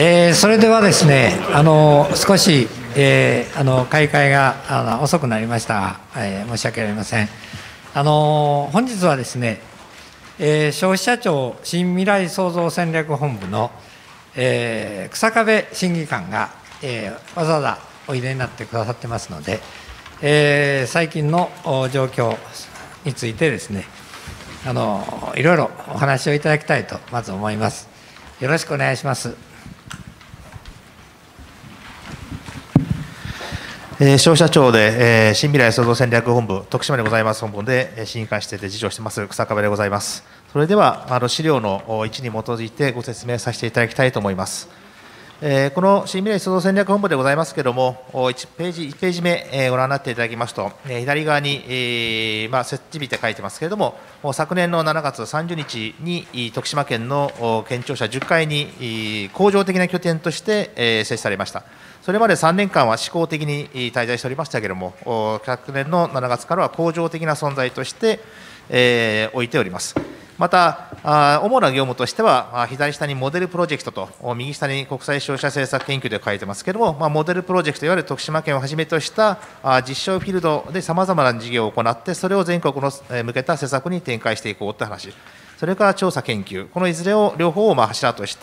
それではですね、少し、開会が遅くなりましたが、申し訳ありません。本日はですね、消費者庁新未来創造戦略本部の、草壁審議官が、わざわざおいでになってくださってますので、最近の状況についてですね、いろいろお話をいただきたいとまず思います。よろしくお願いします。 消費者庁で、新未来創造戦略本部、徳島でございます本部で審議官室で次長しています草壁でございます。それでは資料の1に基づいてご説明させていただきたいと思います。この新未来創造戦略本部でございますけれども、1ページ目、ご覧になっていただきますと、左側に、設置日って書いてますけれども、昨年の7月30日に徳島県の県庁舎10階に恒常的な拠点として設置されました。それまで3年間は試行的に滞在しておりましたけれども、昨年の7月からは恒常的な存在として、置いております。また、主な業務としては、左下にモデルプロジェクトと、右下に国際消費者政策研究で書いてますけれども、モデルプロジェクト、いわゆる徳島県をはじめとした実証フィールドでさまざまな事業を行って、それを全国の向けた施策に展開していこうという話、それから調査研究、このいずれを両方を柱として、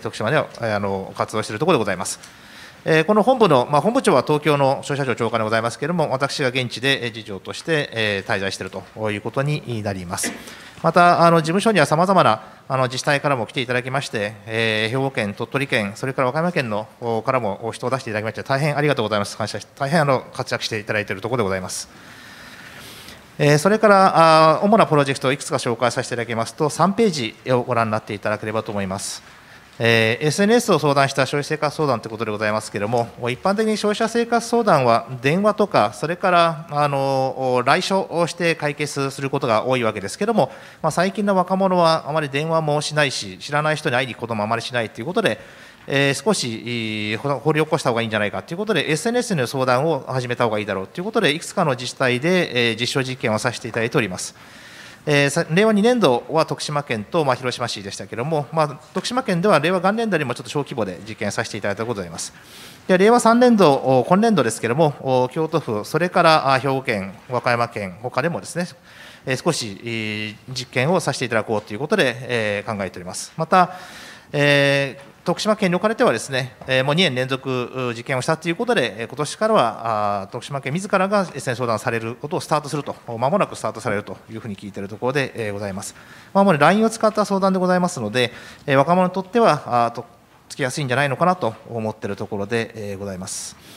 徳島では活動しているところでございます。この本部の、本部長は東京の消費者庁長官でございますけれども、私が現地で次長として滞在しているということになります。また、事務所にはさまざまな自治体からも来ていただきまして、兵庫県、鳥取県、それから和歌山県のからも人を出していただきまして、大変ありがとうございます。感謝して、大変活躍していただいているところでございます。それから主なプロジェクトをいくつか紹介させていただきますと、3ページをご覧になっていただければと思います。SNS を相談した消費生活相談ということでございますけれども、一般的に消費者生活相談は電話とか、それから来所をして解決することが多いわけですけれども、最近の若者はあまり電話もしないし、知らない人に会いに行くこともあまりしないということで、少し掘り起こした方がいいんじゃないかということで、SNS の相談を始めた方がいいだろうということで、いくつかの自治体で実証実験をさせていただいております。令和2年度は徳島県と広島市でしたけれども、徳島県では令和元年度よりもちょっと小規模で実験させていただいたことがございます。で令和3年度、今年度ですけれども、京都府、それから兵庫県、和歌山県、他でもですね、少し実験をさせていただこうということで考えております。また、徳島県におかれてはですね、もう2年連続実験をしたということで、今年からは徳島県自らが SNS 相談されることをスタートすると、まもなくスタートされるというふうに聞いているところでございます。もう LINE を使った相談でございますので、若者にとってはつきやすいんじゃないのかなと思っているところでございます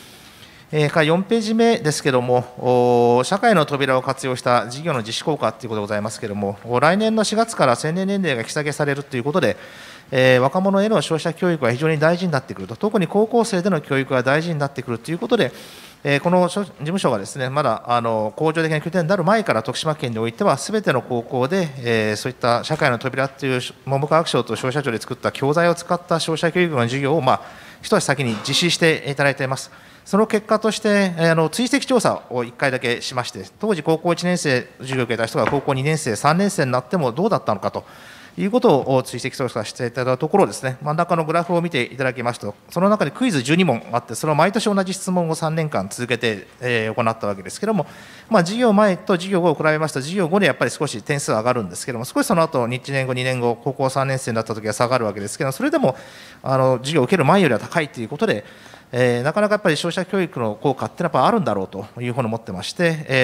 。4ページ目ですけれども、社会の扉を活用した事業の実施効果ということでございますけれども、来年の4月から成年年齢が引き下げされるということで、若者への消費者教育は非常に大事になってくると、特に高校生での教育が大事になってくるということで、この事務所がですね、まだ恒常的な拠点になる前から徳島県においては、すべての高校で、そういった社会の扉という文部科学省と消費者庁で作った教材を使った消費者教育の授業を、一足先に実施していただいています。その結果として、追跡調査を1回だけしまして、当時高校1年生、授業を受けた人が高校2年生、3年生になってもどうだったのかということを追跡調査していただいたところですね、真ん中のグラフを見ていただきますと、その中でクイズ12問あって、それを毎年同じ質問を3年間続けて行ったわけですけれども、授業前と授業後を比べますと、授業後でやっぱり少し点数上がるんですけれども、少しその後1年後、2年後、高校3年生になったときは下がるわけですけれども、それでも授業を受ける前よりは高いということで、なかなかやっぱり消費者教育の効果っていうのはやっぱあるんだろうというふうに思ってまして、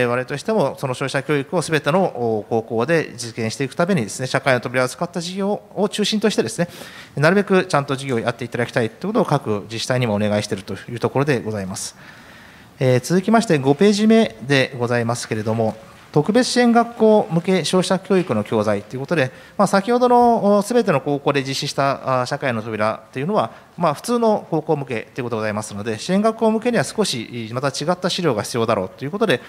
我々としてもその消費者教育をすべての高校で実現していくためにですね、社会の扉を使った事業を中心としてですね、なるべくちゃんと事業をやっていただきたいということを各自治体にもお願いしているというところでございます。続きまして5ページ目でございますけれども、特別支援学校向け消費者教育の教材ということで、先ほどのすべての高校で実施した社会の扉というのは、普通の高校向けということでございますので、支援学校向けには少しまた違った資料が必要だろうということで、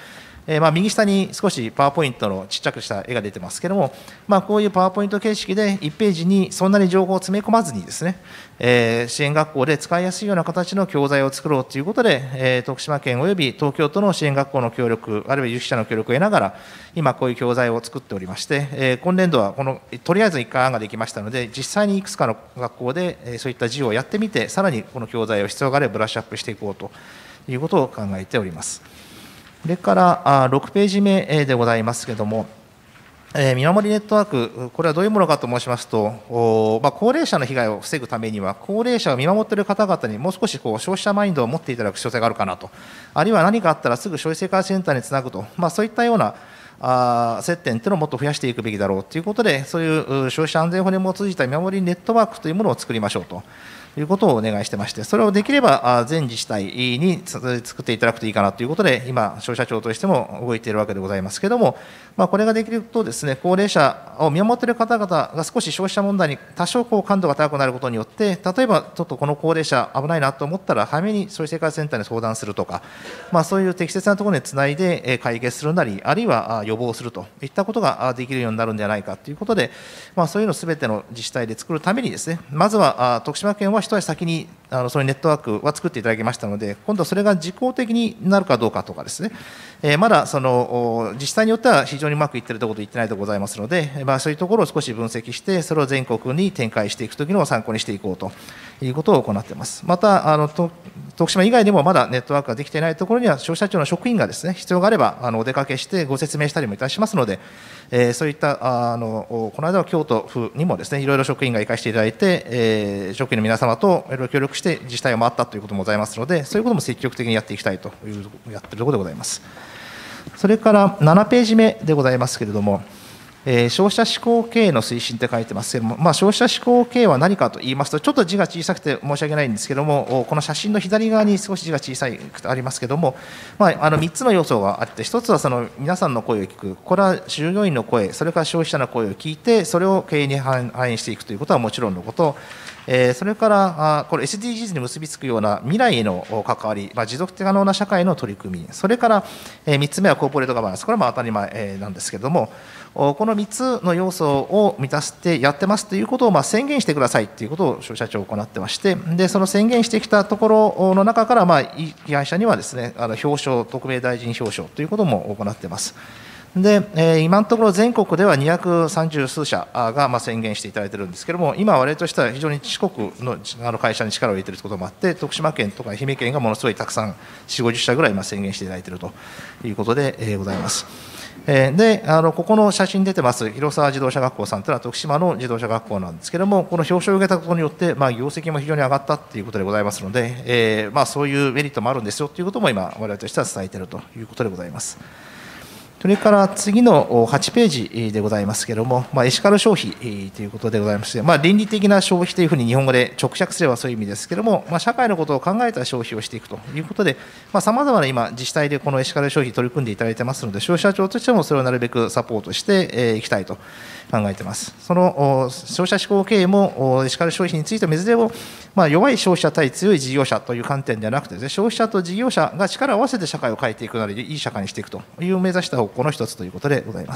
右下に少しパワーポイントのちっちゃくした絵が出てますけども、こういうパワーポイント形式で1ページにそんなに情報を詰め込まずにですね、支援学校で使いやすいような形の教材を作ろうということで、徳島県および東京都の支援学校の協力、あるいは有識者の協力を得ながら、今、こういう教材を作っておりまして、今年度はとりあえず1回案ができましたので、実際にいくつかの学校でそういった授業をやってみて、さらにこの教材を必要があればブラッシュアップしていこうということを考えております。それから6ページ目でございますけれども、見守りネットワーク、これはどういうものかと申しますと、高齢者の被害を防ぐためには、高齢者を見守っている方々にもう少し消費者マインドを持っていただく必要性があるかなと、あるいは何かあったらすぐ消費生活センターにつなぐと、そういったような接点というのをもっと増やしていくべきだろうということで、そういう消費者安全法に基づいた見守りネットワークというものを作りましょうということをお願いしてまして、それをできれば全自治体に作っていただくといいかなということで、今、消費者庁としても動いているわけでございますけれども、これができるとですね、高齢者を見守っている方々が少し消費者問題に多少感度が高くなることによって、例えばちょっとこの高齢者危ないなと思ったら、早めに消費生活センターに相談するとか、そういう適切なところにつないで解決するなり、あるいは予防するといったことができるようになるんではないかということで、そういうのをすべての自治体で作るためにですね、まずは徳島県は一足先にそういうネットワークは作っていただきましたので、今度はそれが自公的になるかどうかとかですね、まだその自治体によっては非常にうまくいっているところといってないところございますので、そういうところを少し分析して、それを全国に展開していくときの参考にしていこうということを行っています。また徳島以外でもまだネットワークができていないところには、消費者庁の職員がですね、必要があればお出かけしてご説明したりもいたしますので、そういったこの間は京都府にもですね、いろいろ職員が生かしていただいて、職員の皆様といろいろ協力して自治体を回ったということもございますので、そういうことも積極的にやっていきたいというやっているところでございます。それから7ページ目でございますけれども、消費者志向経営の推進って書いてますけれども、消費者志向経営は何かと言いますと、ちょっと字が小さくて申し訳ないんですけれども、この写真の左側に少し字が小さいありますけれども、3つの要素があって、1つはその皆さんの声を聞く、これは従業員の声、それから消費者の声を聞いて、それを経営に反映していくということはもちろんのこと、それからこれ SDGs に結びつくような未来への関わり、持続可能な社会の取り組み、それから3つ目はコーポレートガバナンス、これは当たり前なんですけれども、この3つの要素を満たしてやってますということを宣言してくださいということを消費者庁行ってまして、でその宣言してきたところの中から、被害者にはですね、表彰、特命大臣表彰ということも行っています。で、今のところ全国では230数社が宣言していただいているんですけれども、今、我々としては非常に四国の会社に力を入れていることもあって、徳島県とか愛媛県がものすごいたくさん、4、50社ぐらい宣言していただいているということでございます。でここの写真に出てます広沢自動車学校さんというのは徳島の自動車学校なんですけれども、この表彰を受けたことによって、業績も非常に上がったということでございますので、そういうメリットもあるんですよということも今、我々としては伝えているということでございます。それから次の8ページでございますけれども、エシカル消費ということでございまして、倫理的な消費というふうに日本語で直訳すればそういう意味ですけれども、社会のことを考えた消費をしていくということで、さまざまな今、自治体でこのエシカル消費取り組んでいただいてますので、消費者庁としてもそれをなるべくサポートしていきたいと考えています。その消費者志向経営もエシカル消費についてはいずれも、弱い消費者対強い事業者という観点ではなくてですね、消費者と事業者が力を合わせて社会を変えていくなり、いい社会にしていくという目指した方向の一つということでございます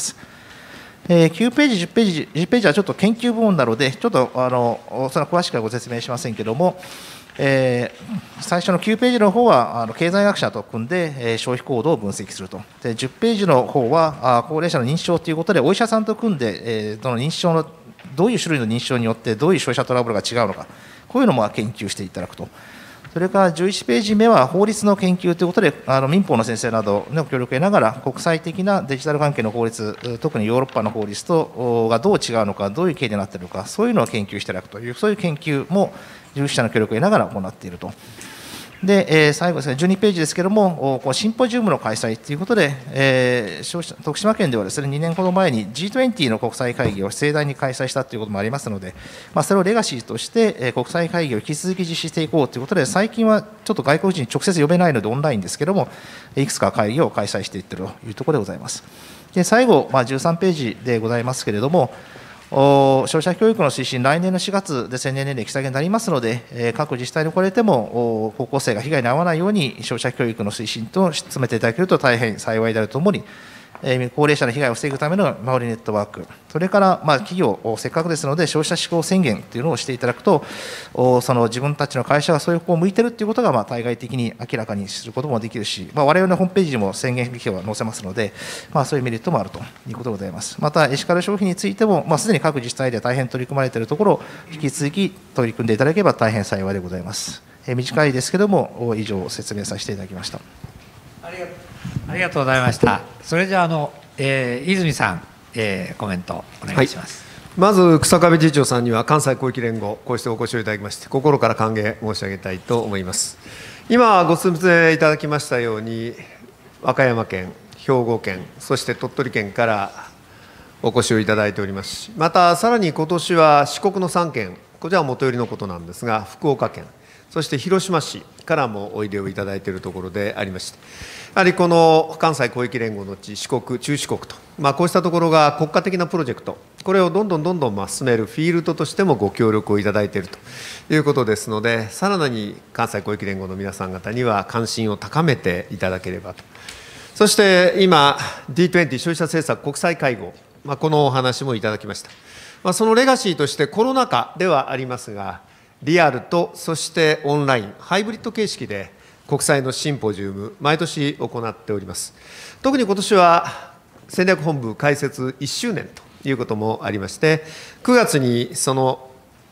。9ページ、10ページ、10ページはちょっと研究部門なので、ちょっとそれは詳しくはご説明しませんけれども、最初の9ページの方は経済学者と組んで消費行動を分析すると。で10ページの方は高齢者の認知症ということで、お医者さんと組んでその認知症のどういう種類の認知症によってどういう消費者トラブルが違うのか、こういうのも研究していただくと。それから11ページ目は法律の研究ということで、民法の先生などの協力を得ながら、国際的なデジタル関係の法律、特にヨーロッパの法律とがどう違うのか、どういう経緯になっているのか、そういうのを研究していただくという、そういう研究も有識者の協力を得ながら行っていると。で、最後ですね、12ページですけれども、シンポジウムの開催ということで、徳島県ではですね、2年ほど前に G20 の国際会議を盛大に開催したということもありますので、それをレガシーとして、国際会議を引き続き実施していこうということで、最近はちょっと外国人直接呼べないのでオンラインですけれども、いくつか会議を開催していっているというところでございます。で、最後、13ページでございますけれども、 消費者教育の推進、来年の4月で成年年齢引き下げになりますので、各自治体におかれても、高校生が被害に遭わないように、消費者教育の推進と進めていただけると大変幸いであるとともに、高齢者の被害を防ぐための守りネットワーク、それから企業、せっかくですので、消費者志向宣言というのをしていただくと、その自分たちの会社がそういう方向を向いているということが対外的に明らかにすることもできるし、我々のホームページにも宣言企業は載せますので、そういうメリットもあるということでございます。また、エシカル消費についても、すでに各自治体で大変取り組まれているところ、引き続き取り組んでいただければ大変幸いでございます。短いですけれども、以上説明させていただきました。 ありがとうございました。それじゃあ泉さん、コメントお願いします。 まず草壁次長さんには関西広域連合、こうしてお越しをいただきまして心から歓迎申し上げたいと思います。今ご説明いただきましたように、和歌山県、兵庫県、そして鳥取県からお越しをいただいておりますし、またさらに今年は四国の3県、こちらは元寄りのことなんですが、福岡県、そして広島市からもおいでをいただいているところでありまして、やはりこの関西広域連合のうち四国、中四国と、こうしたところが国家的なプロジェクト、これをどんどん進めるフィールドとしてもご協力をいただいているということですので、さらに関西広域連合の皆さん方には関心を高めていただければと。そして今、D20 消費者政策国際会合、このお話もいただきました。そのレガシーとしてコロナ禍ではありますが、リアルとそしてオンライン、ハイブリッド形式で国際のシンポジウム、毎年行っております。特に今年は戦略本部開設1周年ということもありまして、9月にその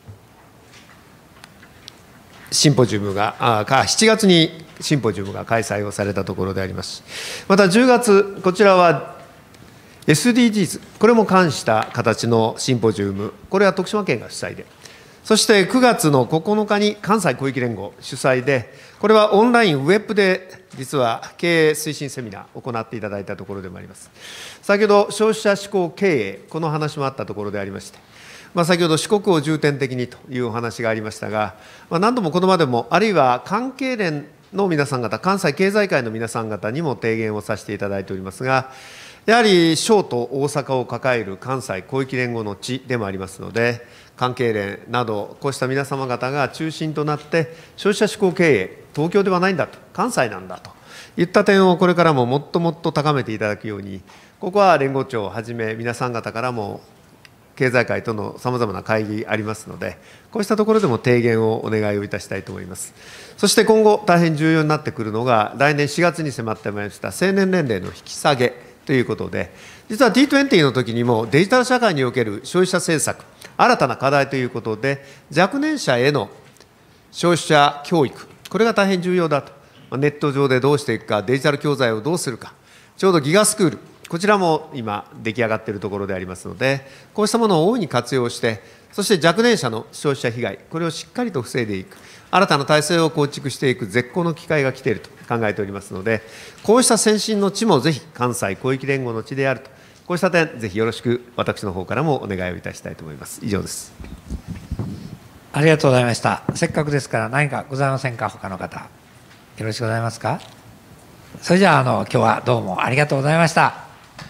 シンポジウムが、7月にシンポジウムが開催をされたところでありますし、また10月、こちらは SDGs、これも関した形のシンポジウム、これは徳島県が主催で、そして9月の9日に関西広域連合主催で、これはオンライン、ウェブで実は経営推進セミナーを行っていただいたところでもあります。先ほど消費者志向経営、この話もあったところでありまして、先ほど四国を重点的にというお話がありましたが、何度もこの場でも、あるいは関係連の皆さん方、関西経済界の皆さん方にも提言をさせていただいておりますが、やはり小と大阪を抱える関西広域連合の地でもありますので、関係連など、こうした皆様方が中心となって、消費者志向経営、東京ではないんだと、関西なんだといった点をこれからももっともっと高めていただくように、ここは連合長をはじめ、皆さん方からも、経済界とのさまざまな会議ありますので、こうしたところでも提言をお願いをいたしたいと思います。そして今後、大変重要になってくるのが、来年4月に迫ってまいりました成年年齢の引き下げということで、実は T20 の時にもデジタル社会における消費者政策、新たな課題ということで、若年者への消費者教育、これが大変重要だと、ネット上でどうしていくか、デジタル教材をどうするか、ちょうどギガスクール、こちらも今、出来上がっているところでありますので、こうしたものを大いに活用して、そして若年者の消費者被害、これをしっかりと防いでいく、新たな体制を構築していく絶好の機会が来ていると考えておりますので、こうした先進の地もぜひ関西広域連合の地であると、こうした点、ぜひよろしく私の方からもお願いをいたしたいと思います。以上です。 ありがとうございました。せっかくですから何かございませんか、他の方。よろしくございますか。それじゃあ、今日はどうもありがとうございました。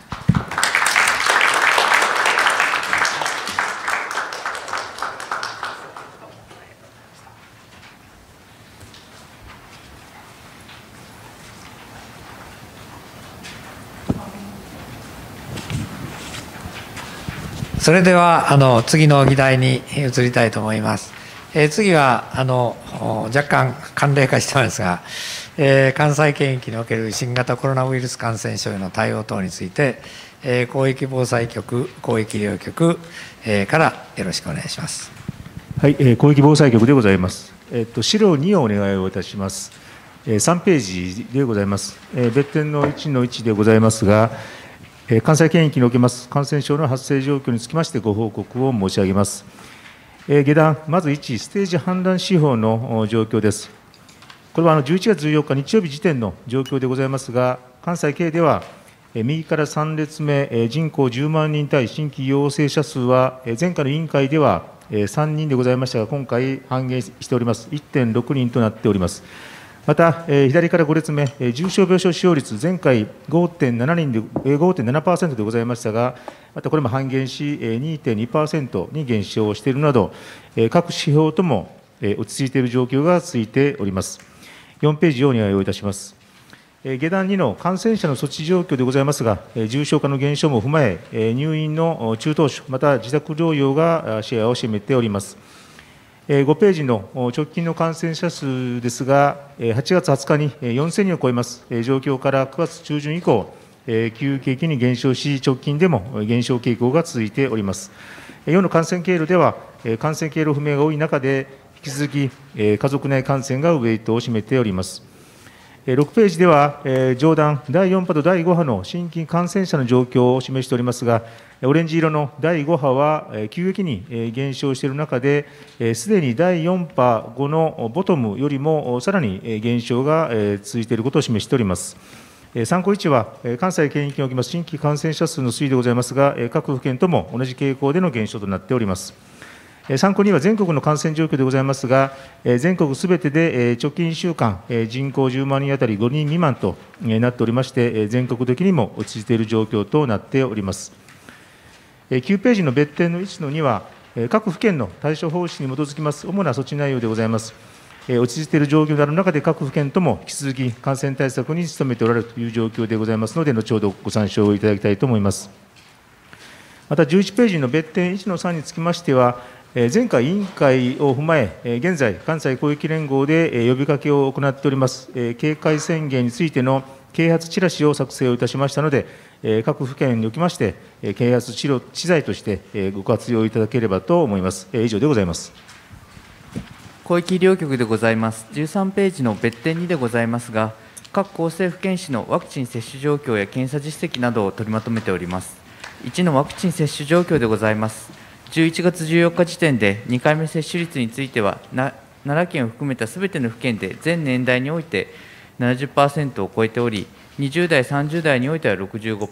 それでは次の議題に移りたいと思います。次は若干慣例化してますが、関西圏域における新型コロナウイルス感染症への対応等について、広域防災局、広域医療局からよろしくお願いします。 はい、広域防災局でございます。資料2をお願いをいたします。3ページでございます。別点の1の1でございますが、関西圏域におけます感染症の発生状況につきましてご報告を申し上げます。下段、まず1、ステージ判断指標の状況です。これは11月14日日曜日時点の状況でございますが、関西圏では、右から3列目、人口10万人対新規陽性者数は、前回の委員会では3人でございましたが、今回、半減しております、1.6人となっております。 また、左から5列目、重症病床使用率、前回5.7% でございましたが、またこれも半減し、2.2% に減少しているなど、各指標とも落ち着いている状況が続いております。4ページをお願いをいたします。下段2の感染者の措置状況でございますが、重症化の減少も踏まえ、入院の中等症、また自宅療養がシェアを占めております。5ページの直近の感染者数ですが、8月20日に4000人を超えます状況から9月中旬以降、急激に減少し、直近でも減少傾向が続いております。4の感染経路では、感染経路不明が多い中で、引き続き家族内感染がウェイトを占めております。6ページでは、上段、第4波と第5波の新規感染者の状況を示しておりますが、オレンジ色の第5波は急激に減少している中で、すでに第4波後のボトムよりもさらに減少が続いていることを示しております。参考1は、関西圏域におきます新規感染者数の推移でございますが、各府県とも同じ傾向での減少となっております。参考2は全国の感染状況でございますが、全国すべてで直近1週間、人口10万人当たり5人未満となっておりまして、全国的にも落ち着いている状況となっております。9ページの別点の1の2は、各府県の対処方針に基づきます主な措置内容でございます。落ち着いている状況である中で、各府県とも引き続き感染対策に努めておられるという状況でございますので、後ほどご参照いただきたいと思います。また11ページの別点1の3につきましては、前回委員会を踏まえ、現在、関西広域連合で呼びかけを行っております、警戒宣言についての啓発チラシを作成をいたしましたので、各府県におきまして、啓発資材としてご活用いただければと思います。以上でございます。 広域医療局でございます。13ページの別点2でございますが、各厚生府県市のワクチン接種状況や検査実績などを取りまとめております。1のワクチン接種状況でございます。11月14日時点で2回目接種率については、奈良県を含めたすべての府県で全年代において 70% を超えており、20代、30代においては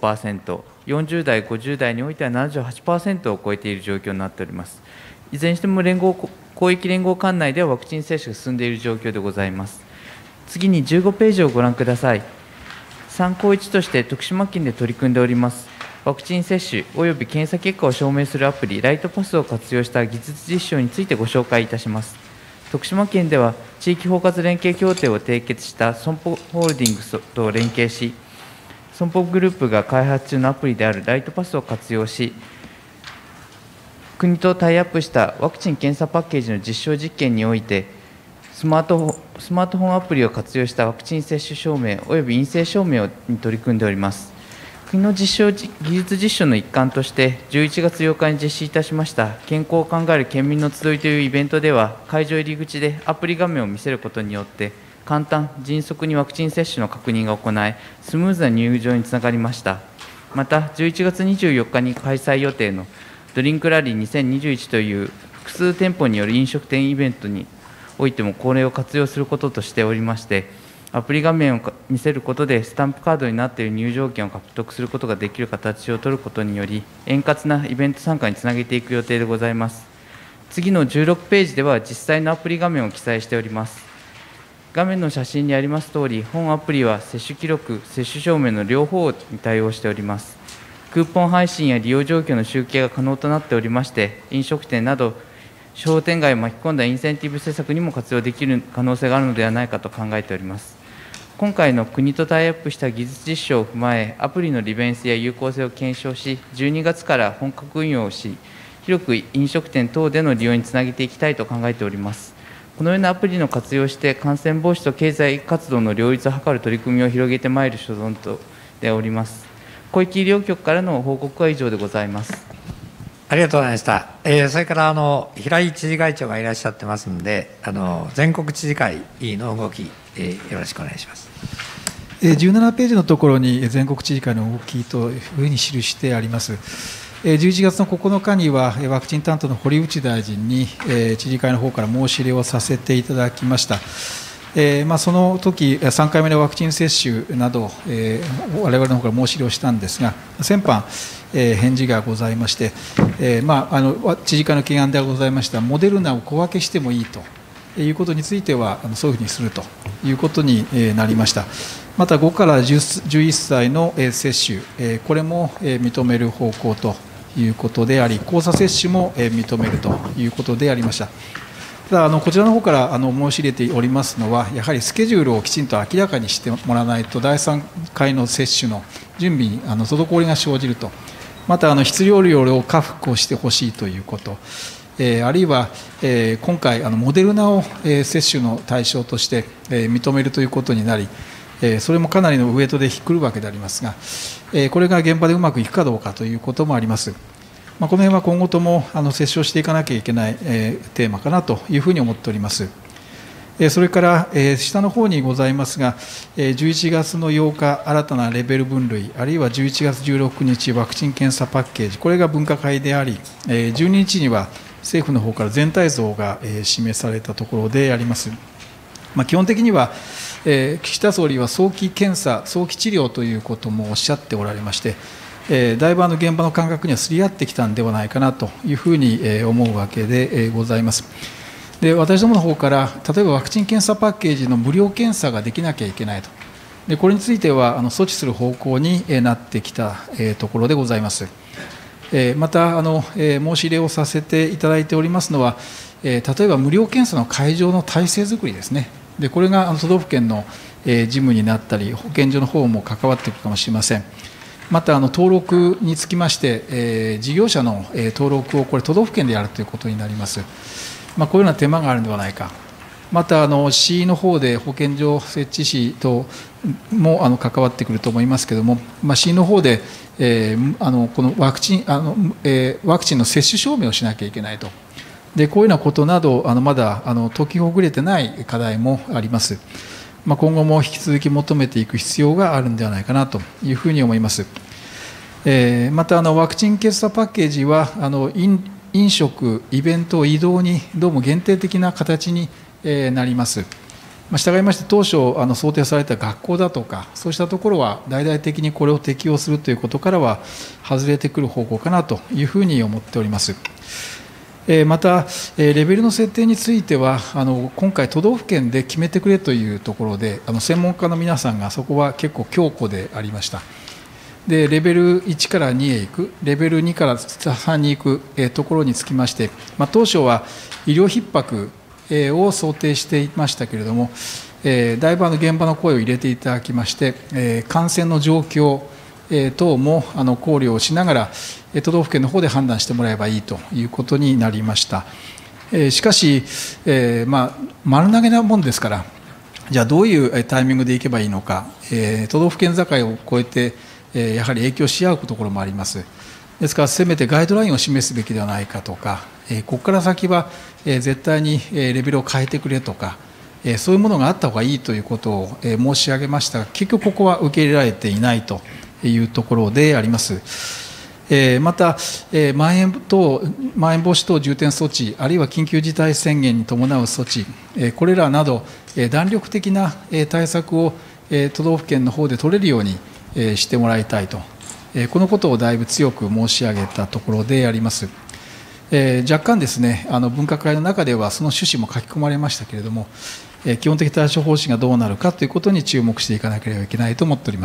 65%、40代、50代においては 78% を超えている状況になっております。いずれにしても広域連合管内ではワクチン接種が進んでいる状況でございます。次に15ページをご覧ください。参考1として徳島県で取り組んでおりますワクチン接種および検査結果を証明するアプリライトパスを活用した技術実証についてご紹介いたします。徳島県では地域包括連携協定を締結した損保ホールディングスと連携し、損保グループが開発中のアプリであるライトパスを活用し、国とタイアップしたワクチン・検査パッケージの実証実験において、スマートフォンアプリを活用したワクチン接種証明および陰性証明に取り組んでおります。国の技術実証の一環として、11月8日に実施いたしました健康を考える県民の集いというイベントでは、会場入り口でアプリ画面を見せることによって、簡単、迅速にワクチン接種の確認が行え、スムーズな入場につながりました。また、11月24日に開催予定のドリンクラリー2021という複数店舗による飲食店イベントにおいても、これを活用することとしておりまして、アプリ画面を見せることで、スタンプカードになっている入場券を獲得することができる形を取ることにより、円滑なイベント参加につなげていく予定でございます。次の16ページでは、実際のアプリ画面を記載しております。画面の写真にありますとおり、本アプリは接種記録、接種証明の両方に対応しております。クーポン配信や利用状況の集計が可能となっておりまして、飲食店など、商店街を巻き込んだインセンティブ施策にも活用できる可能性があるのではないかと考えております。今回の国とタイアップした技術実証を踏まえ、アプリの利便性や有効性を検証し、12月から本格運用をし、広く飲食店等での利用につなげていきたいと考えております。このようなアプリの活用をして、感染防止と経済活動の両立を図る取り組みを広げてまいる所存とでおります。小池医療局からの報告は以上でございます。 ありがとうございました。それから平井知事会長がいらっしゃってますので、全国知事会の動き、よろしくお願いします。 17ページのところに全国知事会の動きというふうに記してあります。11月の9日にはワクチン担当の堀内大臣に知事会の方から申し入れをさせていただきました。その時3回目のワクチン接種など、我々の方から申し入れをしたんですが、先般、返事がございまして、知事会の懸案ではございました、モデルナを小分けしてもいいということについては、そういうふうにするということになりました。また5から11歳の接種、これも認める方向ということであり、交差接種も認めるということでありました。ただこちらの方から申し入れておりますのは、やはりスケジュールをきちんと明らかにしてもらわないと、第3回の接種の準備に滞りが生じると、また必要量を確保してほしいということ、あるいは今回、モデルナを接種の対象として認めるということになり、それもかなりのウエイトで来るわけでありますが、これが現場でうまくいくかどうかということもあります。この辺は今後とも折衝していかなきゃいけないテーマかなというふうに思っております。それから下の方にございますが、11月の8日、新たなレベル分類、あるいは11月16日、ワクチン・検査パッケージ、これが分科会であり、12日には政府の方から全体像が示されたところであります。基本的には、岸田総理は早期検査、早期治療ということもおっしゃっておられまして、だいぶ現場の感覚にはすり合ってきたんではないかなというふうに思うわけでございます。で、私どもの方から、例えばワクチン・検査パッケージの無料検査ができなきゃいけないと、でこれについては措置する方向になってきたところでございます。また申し入れをさせていただいておりますのは、例えば無料検査の会場の体制づくりですね。でこれが都道府県の事務になったり、保健所の方も関わっていくかもしれません。また登録につきまして、事業者の登録をこれ都道府県でやるということになります。こういうような手間があるのではないか。また市の方で保健所設置費等も関わってくると思いますけれども、市の方でこのワクチンの接種証明をしなきゃいけないと。でこういうようなことなどまだ解きほぐれてない課題もあります。今後も引き続き求めていく必要があるんではないかなというふうに思います。またワクチン・検査パッケージは飲食、イベント、移動にどうも限定的な形になります。従いまして当初想定された学校だとか、そうしたところは大々的にこれを適用するということからは外れてくる方向かなというふうに思っております。またレベルの設定については今回都道府県で決めてくれというところで専門家の皆さんがそこは結構強固でありました。でレベル1から2へ行く、レベル2から3に行くところにつきまして、当初は医療逼迫を想定していましたけれども、だいぶ現場の声を入れていただきまして、感染の状況等も考慮をしながら都道府県の方で判断してもらえばいいということになりました。しかし、丸投げなもんですから、じゃあどういうタイミングでいけばいいのか、都道府県境を越えてやはり影響し合うところもあります。ですからせめてガイドラインを示すべきではないかとか、ここから先は絶対にレベルを変えてくれとか、そういうものがあった方がいいということを申し上げましたが、結局ここは受け入れられていないというところであります。また、まん延防止等重点措置、あるいは緊急事態宣言に伴う措置、これらなど弾力的な対策を都道府県の方で取れるようにしてもらいたいと、このことをだいぶ強く申し上げたところであります。若干ですね、分科会の中ではその趣旨も書き込まれましたけれども、基本的対処方針がどうなるかということに注目していかなければいけないと思っております。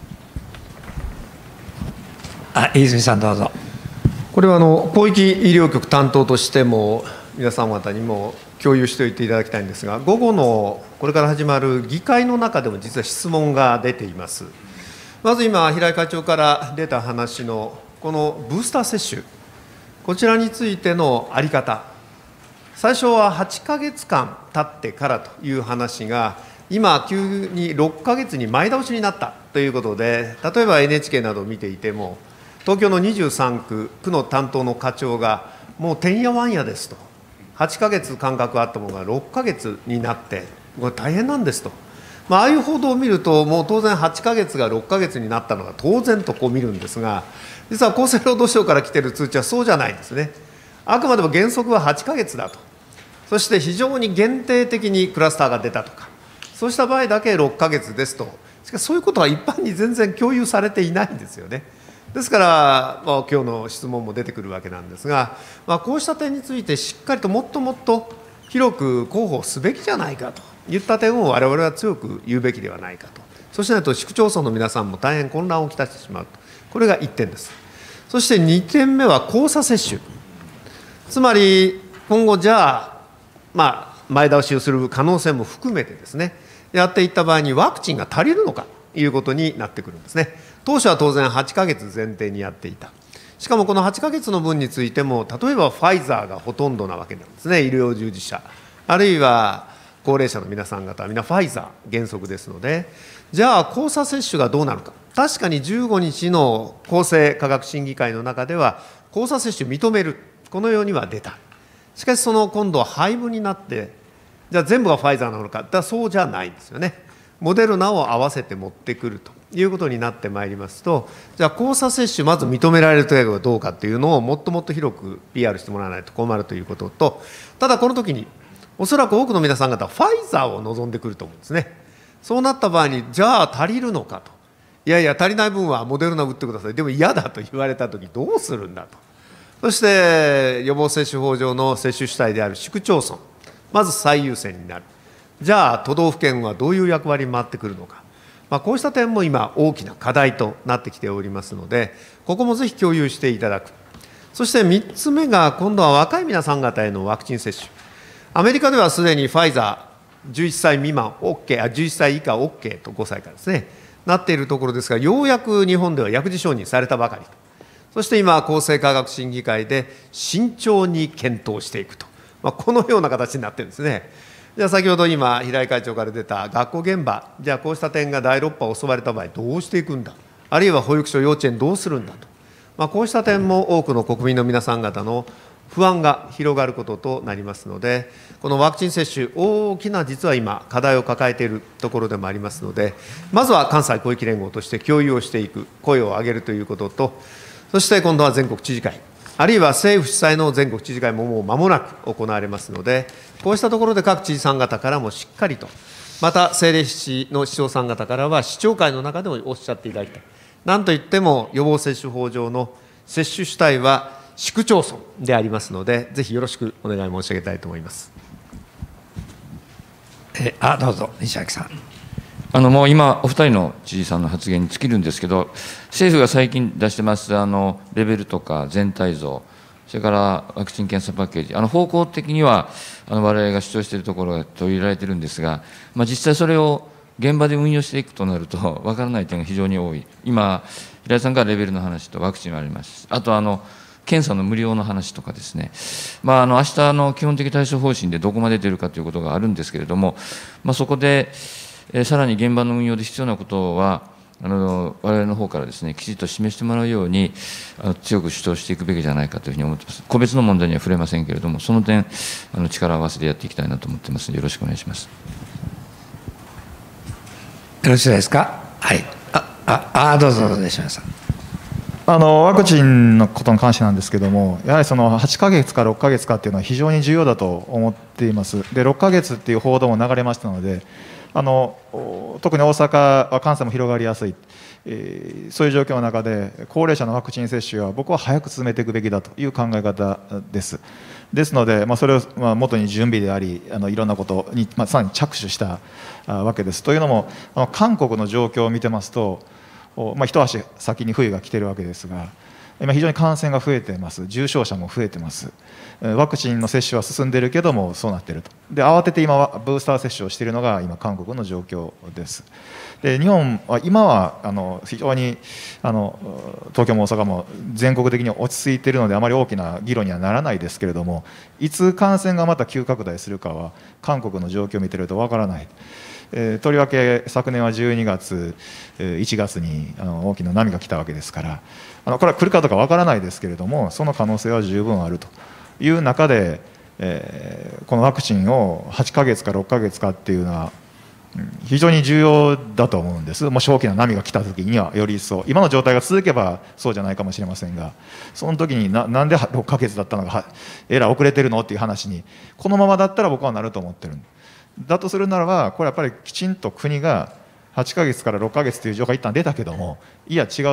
飯泉さんどうぞ。 これは広域医療局担当としても皆さん方にも共有しておいていただきたいんですが、午後のこれから始まる議会の中でも実は質問が出ています。まず今平井会長から出た話のこのブースター接種、こちらについての在り方、最初は8ヶ月間経ってからという話が今急に6ヶ月に前倒しになったということで、例えば NHK などを見ていても東京の23区の担当の課長がもうてんやわんやですと、8ヶ月間隔あったものが6ヶ月になってこれ大変なんですと、ああいう報道を見るともう当然8ヶ月が6ヶ月になったのが当然とこう見るんですが、実は厚生労働省から来ている通知はそうじゃないんですね。あくまでも原則は8ヶ月だと、そして非常に限定的にクラスターが出たとか、そうした場合だけ6ヶ月ですと、しかしそういうことは一般に全然共有されていないんですよね。ですから、今日の質問も出てくるわけなんですが、こうした点についてしっかりともっともっと広く広報すべきじゃないかといった点を我々は強く言うべきではないかと。そうしないと市区町村の皆さんも大変混乱をきたしてしまうと。これが1点です。そして2点目は交差接種。つまり今後じゃあ、前倒しをする可能性も含めてですね、やっていった場合にワクチンが足りるのかということになってくるんですね。当初は当然8ヶ月前提にやっていた。しかもこの8ヶ月の分についても、例えばファイザーがほとんどなわけなんですね。医療従事者、あるいは高齢者の皆さん方はみんなファイザー原則ですので、じゃあ交差接種がどうなるか。確かに15日の厚生科学審議会の中では交差接種認める、このようには出た。しかしその今度は配分になって、じゃあ全部がファイザーなのか、そうじゃないんですよね。モデルナを合わせて持ってくるということになってまいりますと、じゃあ交差接種まず認められるというかどうかというのをもっともっと広く PR してもらわないと困るということと、ただこの時におそらく多くの皆さん方はファイザーを望んでくると思うんですね。そうなった場合にじゃあ足りるのかと、いやいや足りない分はモデルナ打ってください、でも嫌だと言われた時どうするんだと。そして予防接種法上の接種主体である市区町村、まず最優先になる。じゃあ都道府県はどういう役割に回ってくるのか、こうした点も今大きな課題となってきておりますので、ここもぜひ共有していただく。そして3つ目が今度は若い皆さん方へのワクチン接種。アメリカではすでにファイザー11歳未満 OK、11歳以下 OK と5歳からですねなっているところですが、ようやく日本では薬事承認されたばかりと。そして今厚生科学審議会で慎重に検討していくと、このような形になっているんですね。じゃあ先ほど今平井会長から出た学校現場、じゃあこうした点が第6波襲われた場合どうしていくんだ、あるいは保育所幼稚園どうするんだと、こうした点も多くの国民の皆さん方の不安が広がることとなりますので、このワクチン接種大きな実は今課題を抱えているところでもありますので、まずは関西広域連合として共有をしていく、声を上げるということと、そして今度は全国知事会、あるいは政府主催の全国知事会ももう間もなく行われますので、こうしたところで各知事さん方からもしっかりと、また政令市の市長さん方からは市長会の中でもおっしゃっていただきたい。なんといっても予防接種法上の接種主体は市区町村でありますので、ぜひよろしくお願い申し上げたいと思います。 どうぞ西脇さん。 もう今、お二人の知事さんの発言に尽きるんですけど、政府が最近出してますレベルとか全体像、それからワクチン・検査パッケージ、方向的には我々が主張しているところが取り入れられているんですが、実際それを現場で運用していくとなると、分からない点が非常に多い、今、平井さんからレベルの話とワクチンもありますし、あと検査の無料の話とかですね、明日の基本的対処方針でどこまで出るかということがあるんですけれども、そこで、さらに現場の運用で必要なことは、我々の方からですね、きちっと示してもらうように、強く主張していくべきじゃないかというふうに思っています。個別の問題には触れませんけれども、その点、力を合わせてやっていきたいなと思っていますので、よろしくお願いします。 よろしいですか。はい。どうぞ、お願いします。 ワクチンのことに関してなんですけれども、やはりその8ヶ月か6ヶ月かっていうのは非常に重要だと思っています。で、6ヶ月っていう報道も流れましたので、特に大阪は感染も広がりやすい、そういう状況の中で高齢者のワクチン接種は僕は早く進めていくべきだという考え方です。ですので、それを元に準備であり、いろんなことに、さらに着手したわけです。というのも、韓国の状況を見てますと、一足先に冬が来ているわけですが、今非常に感染が増えています、重症者も増えています、ワクチンの接種は進んでいるけれども、そうなっていると。で、慌てて今はブースター接種をしているのが今、韓国の状況です。で、日本は今は非常に東京も大阪も全国的に落ち着いているので、あまり大きな議論にはならないですけれども、いつ感染がまた急拡大するかは、韓国の状況を見ているとわからない。とりわけ昨年は12月、1月に大きな波が来たわけですから、これは来るかどうかわからないですけれども、その可能性は十分あるという中で、このワクチンを8ヶ月か6ヶ月かっていうのは、非常に重要だと思うんです。もし大きな波が来たときにはより一層、今の状態が続けばそうじゃないかもしれませんが、その時になんで6ヶ月だったのか、遅れてるのっていう話に、このままだったら僕はなると思ってる。だとするならば、これやっぱりきちんと国が8ヶ月から6ヶ月という情報が一旦出たけども、いや違うと、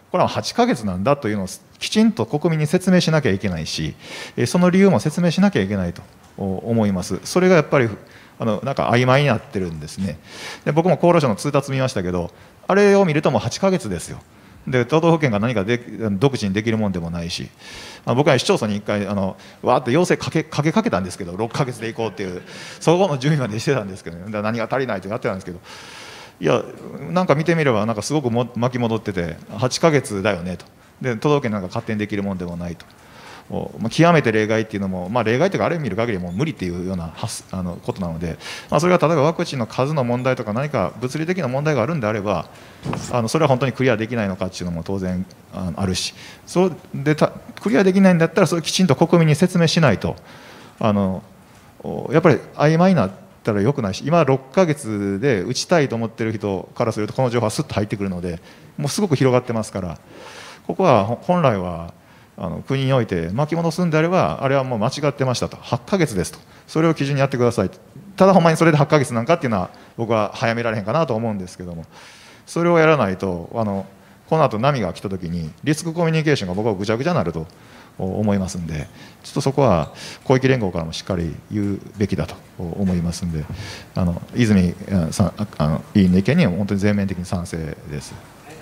これは8ヶ月なんだというのをきちんと国民に説明しなきゃいけないし、その理由も説明しなきゃいけないと思います。それがやっぱりなんか曖昧になってるんですね。で僕も厚労省の通達見ましたけど、あれを見るともう8ヶ月ですよ。で都道府県が何か独自にできるもんでもないし、僕は市町村に1回わーって要請かけたんですけど、6ヶ月で行こうっていう、そこの準備までしてたんですけど、ね、だから何が足りないとやってたんですけど、いやなんか見てみればなんかすごく巻き戻ってて、8ヶ月だよねと。で都道府県なんか勝手にできるもんでもないと。極めて例外っていうのも、例外というかあれ見る限りもう無理っていうようなことなので、それが例えばワクチンの数の問題とか何か物理的な問題があるんであれば、それは本当にクリアできないのかっていうのも当然あるし、そうでクリアできないんだったらそれをきちんと国民に説明しないと、やっぱり曖昧になったらよくないし、今6ヶ月で打ちたいと思ってる人からするとこの情報はすっと入ってくるので、もうすごく広がってますから、ここは本来は国において巻き戻すんであれば、あれはもう間違ってましたと、8ヶ月ですと、それを基準にやってくださいと。ただほんまにそれで8ヶ月なんかっていうのは僕は早められへんかなと思うんですけども、それをやらないとこの後波が来た時にリスクコミュニケーションが僕はぐちゃぐちゃになると思いますんで、ちょっとそこは広域連合からもしっかり言うべきだと思いますんで、泉さん委員の意見には本当に全面的に賛成です。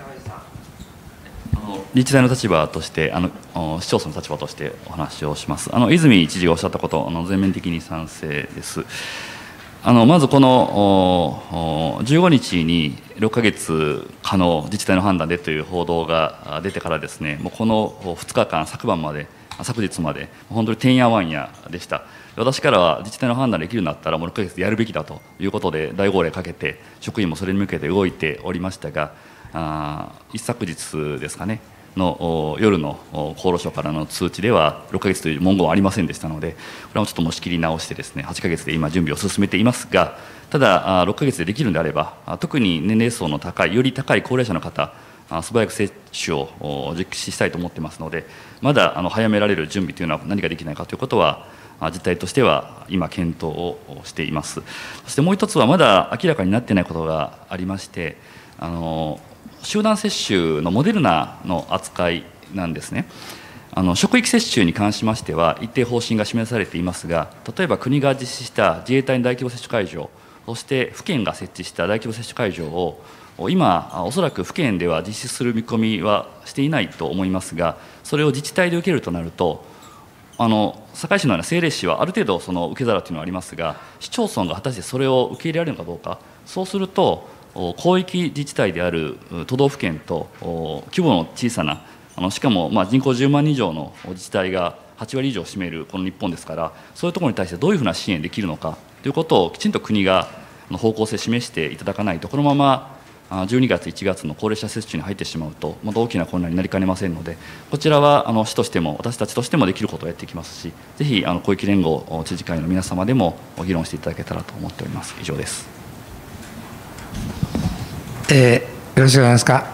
自治体の立場として市町村の立場としてお話をします。泉知事がおっしゃったこと全面的に賛成です。まずこの15日に6ヶ月可能自治体の判断でという報道が出てからですね、もうこの2日間昨日まで本当にてんやわんやでした。私からは自治体の判断できるんだったらもう6ヶ月でやるべきだということで大号令かけて職員もそれに向けて動いておりましたが、一昨日ですかねの夜の厚労省からの通知では6ヶ月という文言はありませんでしたので、これはちょっともう仕切り直してですね8ヶ月で今準備を進めていますが、ただ6ヶ月でできるのであれば、特に年齢層の高いより高い高齢者の方素早く接種を実施したいと思っていますので、まだ早められる準備というのは何ができないかということは自治体としては今検討をしています。そしてもう一つはまだ明らかになっていないことがありまして、集団接種のモデルナの扱いなんですね。職域接種に関しましては一定方針が示されていますが、例えば国が実施した自衛隊の大規模接種会場、そして府県が設置した大規模接種会場を今おそらく府県では実施する見込みはしていないと思いますが、それを自治体で受けるとなると堺市のような政令市はある程度その受け皿というのはありますが、市町村が果たしてそれを受け入れられるのかどうか。そうすると広域自治体である都道府県と規模の小さなしかも人口10万人以上の自治体が8割以上を占めるこの日本ですから、そういうところに対してどういうふうな支援できるのかということをきちんと国が方向性を示していただかないと、このまま12月1月の高齢者接種に入ってしまうとまた大きな混乱になりかねませんので、こちらは市としても私たちとしてもできることをやっていきますし、ぜひ広域連合知事会の皆様でも議論していただけたらと思っております。以上です。 よろしくお願いしますか。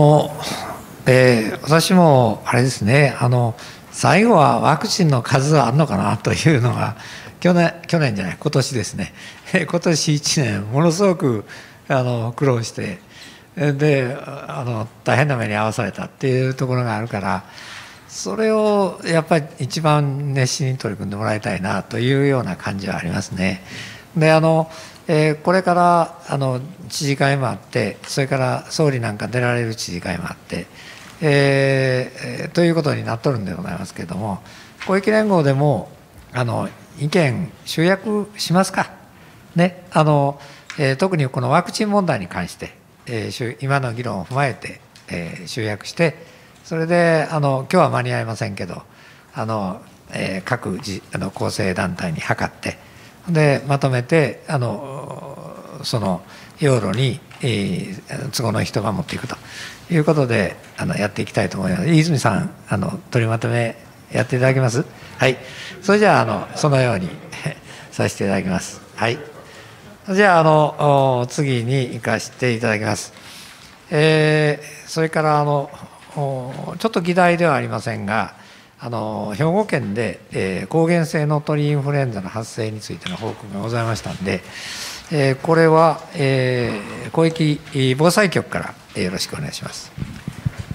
私もあれですね、最後はワクチンの数はあるのかなというのが去年じゃない、今年ですね、今年1年ものすごく苦労して、で大変な目に遭わされたっていうところがあるから、それをやっぱり一番熱心に取り組んでもらいたいなというような感じはありますね。でこれから知事会もあって、それから総理なんか出られる知事会もあって、ということになっとるんでございますけれども、広域連合でも意見集約しますかね。特にこのワクチン問題に関して、今の議論を踏まえて、集約して、それで今日は間に合いませんけど各構成団体に諮って、でまとめてその要路に、都合の人が持っていくということでやっていきたいと思います。泉さん取りまとめやっていただけます。はい、それじゃあそのようにさせていただきます。はい、じゃあ次に行かせていただきます。それからちょっと議題ではありませんが、兵庫県で、抗原性の鳥インフルエンザの発生についての報告がございましたので、これは、広域防災局からよろしくお願いします。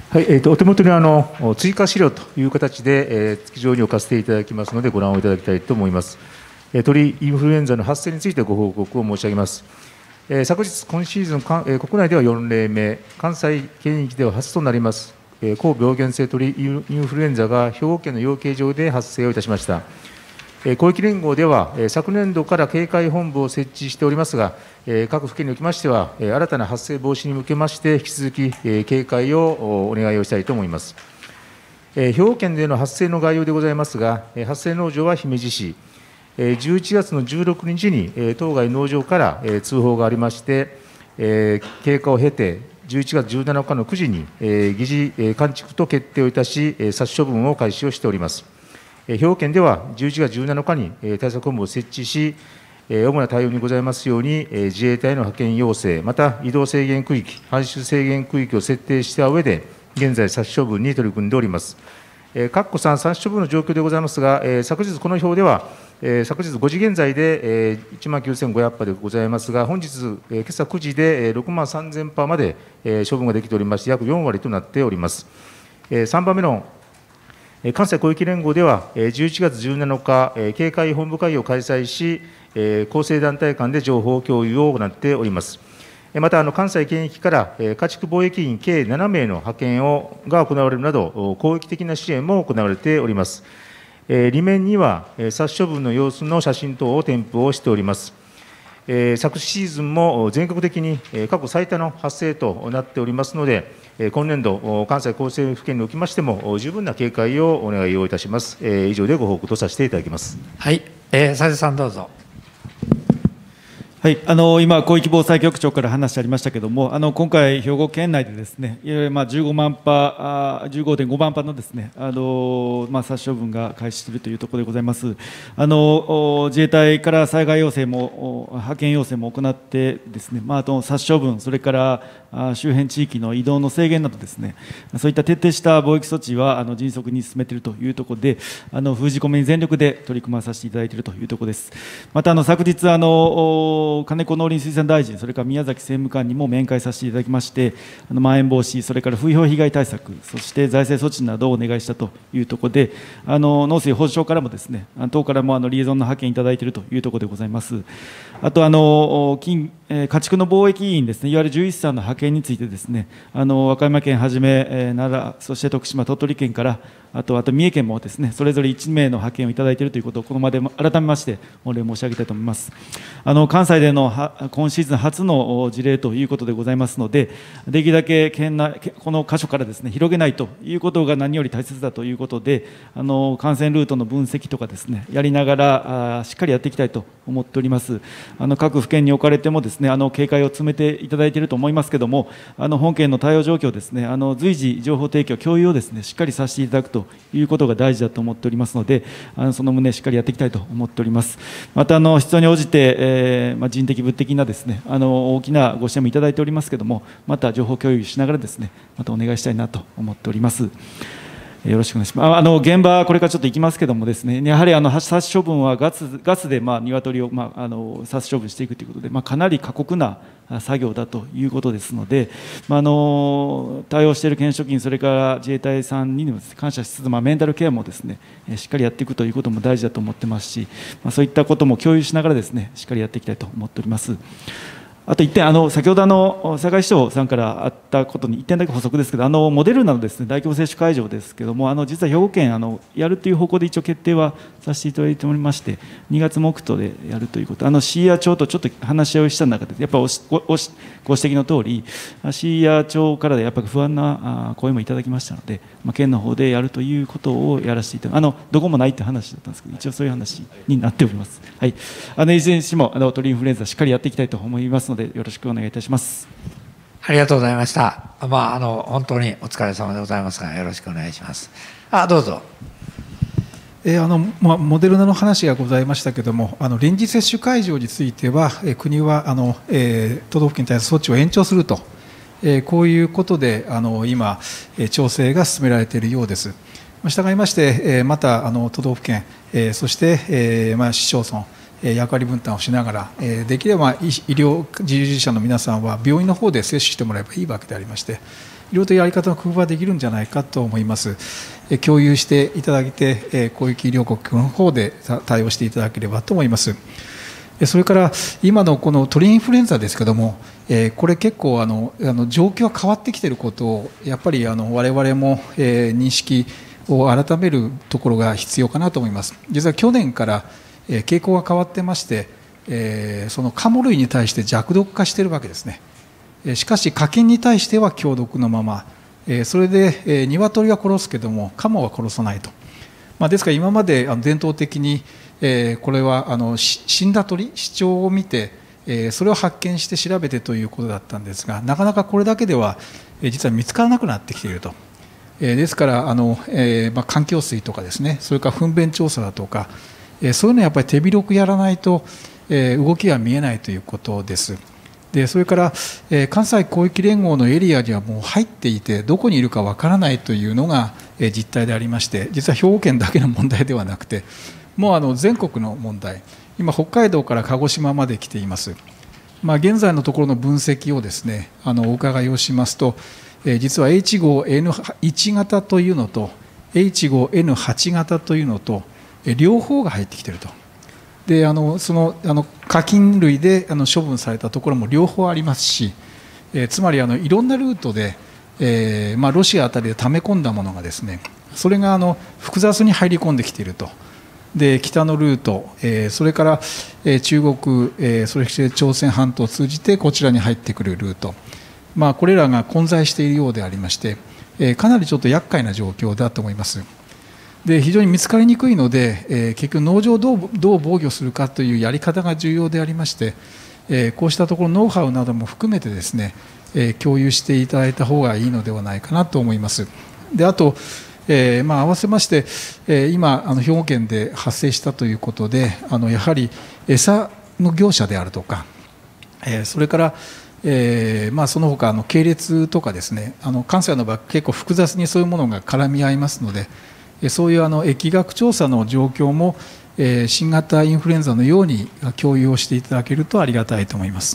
はい、お手元に追加資料という形で、記上に置かせていただきますので、ご覧をいただきたいと思います。鳥インフルエンザの発生についてご報告を申し上げます。昨日、今シーズン、国内では4例目、関西圏域では初となります、高病原性鳥インフルエンザが兵庫県の養鶏場で発生をいたしました。広域連合では、昨年度から警戒本部を設置しておりますが、各府県におきましては、新たな発生防止に向けまして、引き続き警戒をお願いをしたいと思います。兵庫県での発生の概要でございますが、発生農場は姫路市、11月の16日に当該農場から通報がありまして、経過を経て、11月17日の9時に疑似完築と決定をいたし、殺処分を開始をしております。兵庫県では11月17日に対策本部を設置し、主な対応にございますように、自衛隊の派遣要請、また移動制限区域、搬出制限区域を設定した上で、現在、殺処分に取り組んでおります。括弧3、殺処分の状況でございますが、昨日、この表では、昨日5時現在で1万9500羽でございますが、本日、今朝9時で6万3000羽まで処分ができておりまして、約4割となっております。3番目の関西広域連合では、11月17日、警戒本部会議を開催し、構成団体間で情報共有を行っております。また、関西圏域から家畜貿易員計7名の派遣が行われるなど、広域的な支援も行われております。裏面には、殺処分の様子の写真等を添付をしております。昨シーズンも全国的に過去最多の発生となっておりますので、今年度、関西厚生府県におきましても、十分な警戒をお願いをいたします。以上でご報告とさせていただきます。 はい、斉藤さん、どうぞ。 はい、今、広域防災局長から話ありましたけれども、今回、兵庫県内でですね、15万羽、15.5万羽のですね、殺処分が開始するというところでございます。自衛隊から災害要請も、派遣要請も行ってですね、あと殺処分、それから周辺地域の移動の制限などですね、そういった徹底した防疫措置は迅速に進めているというところで、封じ込めに全力で取り組まさせていただいているというところです。また、昨日、金子農林水産大臣、それから宮崎政務官にも面会させていただきまして、まん延防止、それから風評被害対策、そして財政措置などをお願いしたというところで、農水保省からもですね、党からもリエゾンの派遣いただいているというところでございます。あと、家畜の貿易員ですね、いわゆる11歳の派遣についてですね、和歌山県はじめ、奈良、そして徳島、鳥取県から、あと三重県もですね、それぞれ1名の派遣をいただいているということを、この場で改めましてお礼申し上げたいと思います。関西での今シーズン初の事例ということでございますので、できるだけこの箇所からですね、広げないということが何より大切だということで、感染ルートの分析とかですね、やりながらしっかりやっていきたいと思っております。各府県におかれてもですね、警戒を詰めていただいていると思いますけれども、本県の対応状況ですね、随時情報提供、共有をですね、しっかりさせていただくということが大事だと思っておりますので、その旨しっかりやっていきたいと思っております。また必要に応じて、人的物的なですね、大きなご支援もいただいておりますけれども、また情報共有しながらですね、またお願いしたいなと思っております。よろしくお願いします。現場、これからちょっと行きますけれどもですね、やはり殺処分はガスで鶏を殺処分していくということで、かなり過酷な作業だということですので、対応している県職員、それから自衛隊さんにも感謝しつつ、メンタルケアもですね、しっかりやっていくということも大事だと思ってますし、そういったことも共有しながらですね、しっかりやっていきたいと思っております。あと1点、先ほど堺市長さんからあったことに1点だけ補足ですけど、モデルナのですね、大規模接種会場ですけれども、実は兵庫県やるという方向で一応決定はさせていただいておりまして、2月目途でやるということ、市や町とちょっと話し合いをした中で、やっぱりご指摘の通り、市や町からやっぱり不安な声もいただきましたので、県の方でやるということをやらせていただく、どこもないって話だったんですけど、一応そういう話になっております。はい、いずれにしても鳥インフルエンザしっかりやっていきたいと思いますので、よろしくお願いいたします。 ありがとうございました。本当にお疲れ様でございますが、よろしくお願いします。どうぞ。 モデルナの話がございましたけれども、臨時接種会場については、国は都道府県に対する措置を延長すると、こういうことで今、調整が進められているようです。したがいまして、また都道府県、そして市町村、役割分担をしながら、できれば医療従事者の皆さんは病院の方で接種してもらえばいいわけでありまして、 いろいろとやり方の工夫ができるんじゃないかと思います。共有していただいて、広域医療局の方で対応していただければと思います。それから今のこの鳥インフルエンザですけども、これ結構状況が変わってきていることをやっぱり我々も認識を改めるところが必要かなと思います。実は去年から傾向が変わってまして、そのカモ類に対して弱毒化しているわけですね。しかし家禽に対しては強毒のまま、それで鶏は殺すけどもカモは殺さないと。ですから今まで伝統的にこれは死んだ鳥、死鳥を見てそれを発見して調べてということだったんですが、なかなかこれだけでは実は見つからなくなってきていると。ですから環境水とかですね、それから糞便調査だとか、そういうのをやっぱり手広くやらないと動きが見えないということです。でそれから関西広域連合のエリアにはもう入っていてどこにいるかわからないというのが実態でありまして、実は兵庫県だけの問題ではなくてもう全国の問題、今北海道から鹿児島まで来ています。現在のところの分析をですねお伺いをしますと、実は H5N1 型というのと H5N8 型というのと両方が入ってきていると。でその家禽類で処分されたところも両方ありますし、つまりいろんなルートで、ロシアあたりで溜め込んだものがですね、それが複雑に入り込んできていると。で北のルート、それから中国、それから朝鮮半島を通じてこちらに入ってくるルート、これらが混在しているようでありまして、かなりちょっと厄介な状況だと思います。で非常に見つかりにくいので、結局農場をどう防御するかというやり方が重要でありまして、こうしたところノウハウなども含めてですね、共有していただいた方がいいのではないかなと思います。であと、合わせまして、今兵庫県で発生したということでやはり餌の業者であるとか、それから、その他系列とかですね、関西の場合結構複雑にそういうものが絡み合いますので、そういう疫学調査の状況も新型インフルエンザのように共有をしていただけるとありがたいと思います。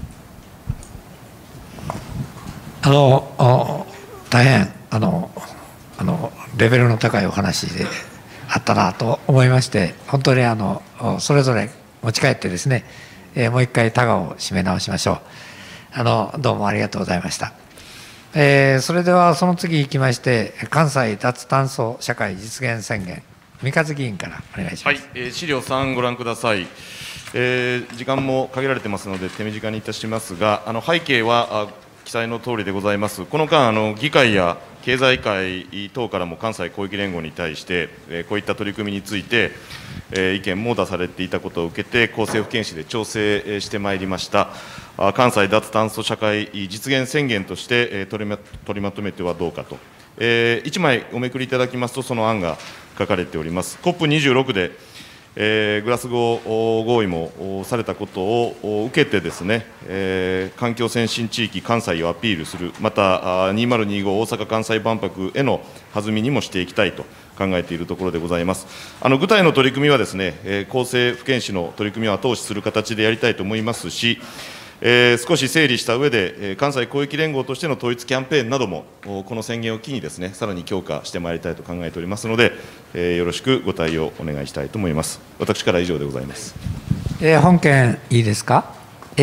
大変レベルの高いお話であったなと思いまして、本当にそれぞれ持ち帰ってですね、もう一回タガを締め直しましょう。どうもありがとうございました。それではその次行きまして、関西脱炭素社会実現宣言、三日議員からお願いします。 はい、資料3ご覧ください。時間も限られてますので手短にいたしますが、背景は記載の通りでございます。この間議会や経済界等からも関西広域連合に対してこういった取り組みについて意見も出されていたことを受けて、厚生府県市で調整してまいりました関西脱炭素社会実現宣言として取りまとめてはどうかと、1枚おめくりいただきますとその案が書かれております。 COP26 でグラスゴー合意もされたことを受けてですね、環境先進地域関西をアピールする、また2025大阪・関西万博への弾みにもしていきたいと考えているところでございます。具体の取り組みはですね、厚生府県市の取り組みを後押しする形でやりたいと思いますし、少し整理した上で、関西広域連合としての統一キャンペーンなども、この宣言を機にですね、さらに強化してまいりたいと考えておりますので、よろしくご対応お願いしたいと思います。私から以上でございます。 本件いいですか。はい。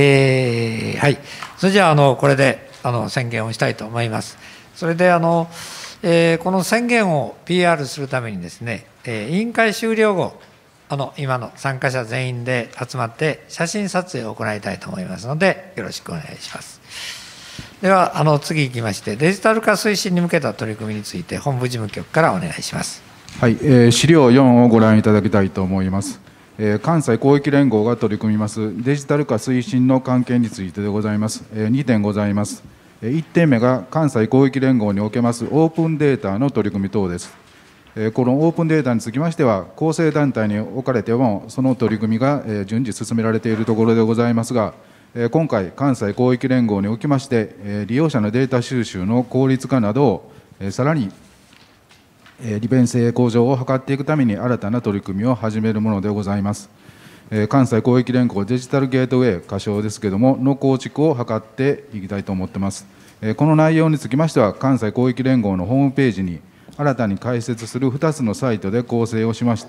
それじゃあこれで宣言をしたいと思います。それでこの宣言を PR するためにですね、委員会終了後今の参加者全員で集まって写真撮影を行いたいと思いますのでよろしくお願いします。では次行きまして、デジタル化推進に向けた取り組みについて本部事務局からお願いします。 はい、資料4をご覧いただきたいと思います。関西広域連合が取り組みますデジタル化推進の関係についてでございます。2点ございます。1点目が関西広域連合におけますオープンデータの取り組み等です。このオープンデータにつきましては、構成団体におかれても、その取り組みが順次進められているところでございますが、今回、関西広域連合におきまして、利用者のデータ収集の効率化などを、さらに利便性向上を図っていくために、新たな取り組みを始めるものでございます。関西広域連合デジタルゲートウェイ、仮称ですけれども、の構築を図っていきたいと思っています。 この内容につきましては、関西広域連合のホームページに新たに開設する2つのサイトで構成をしまして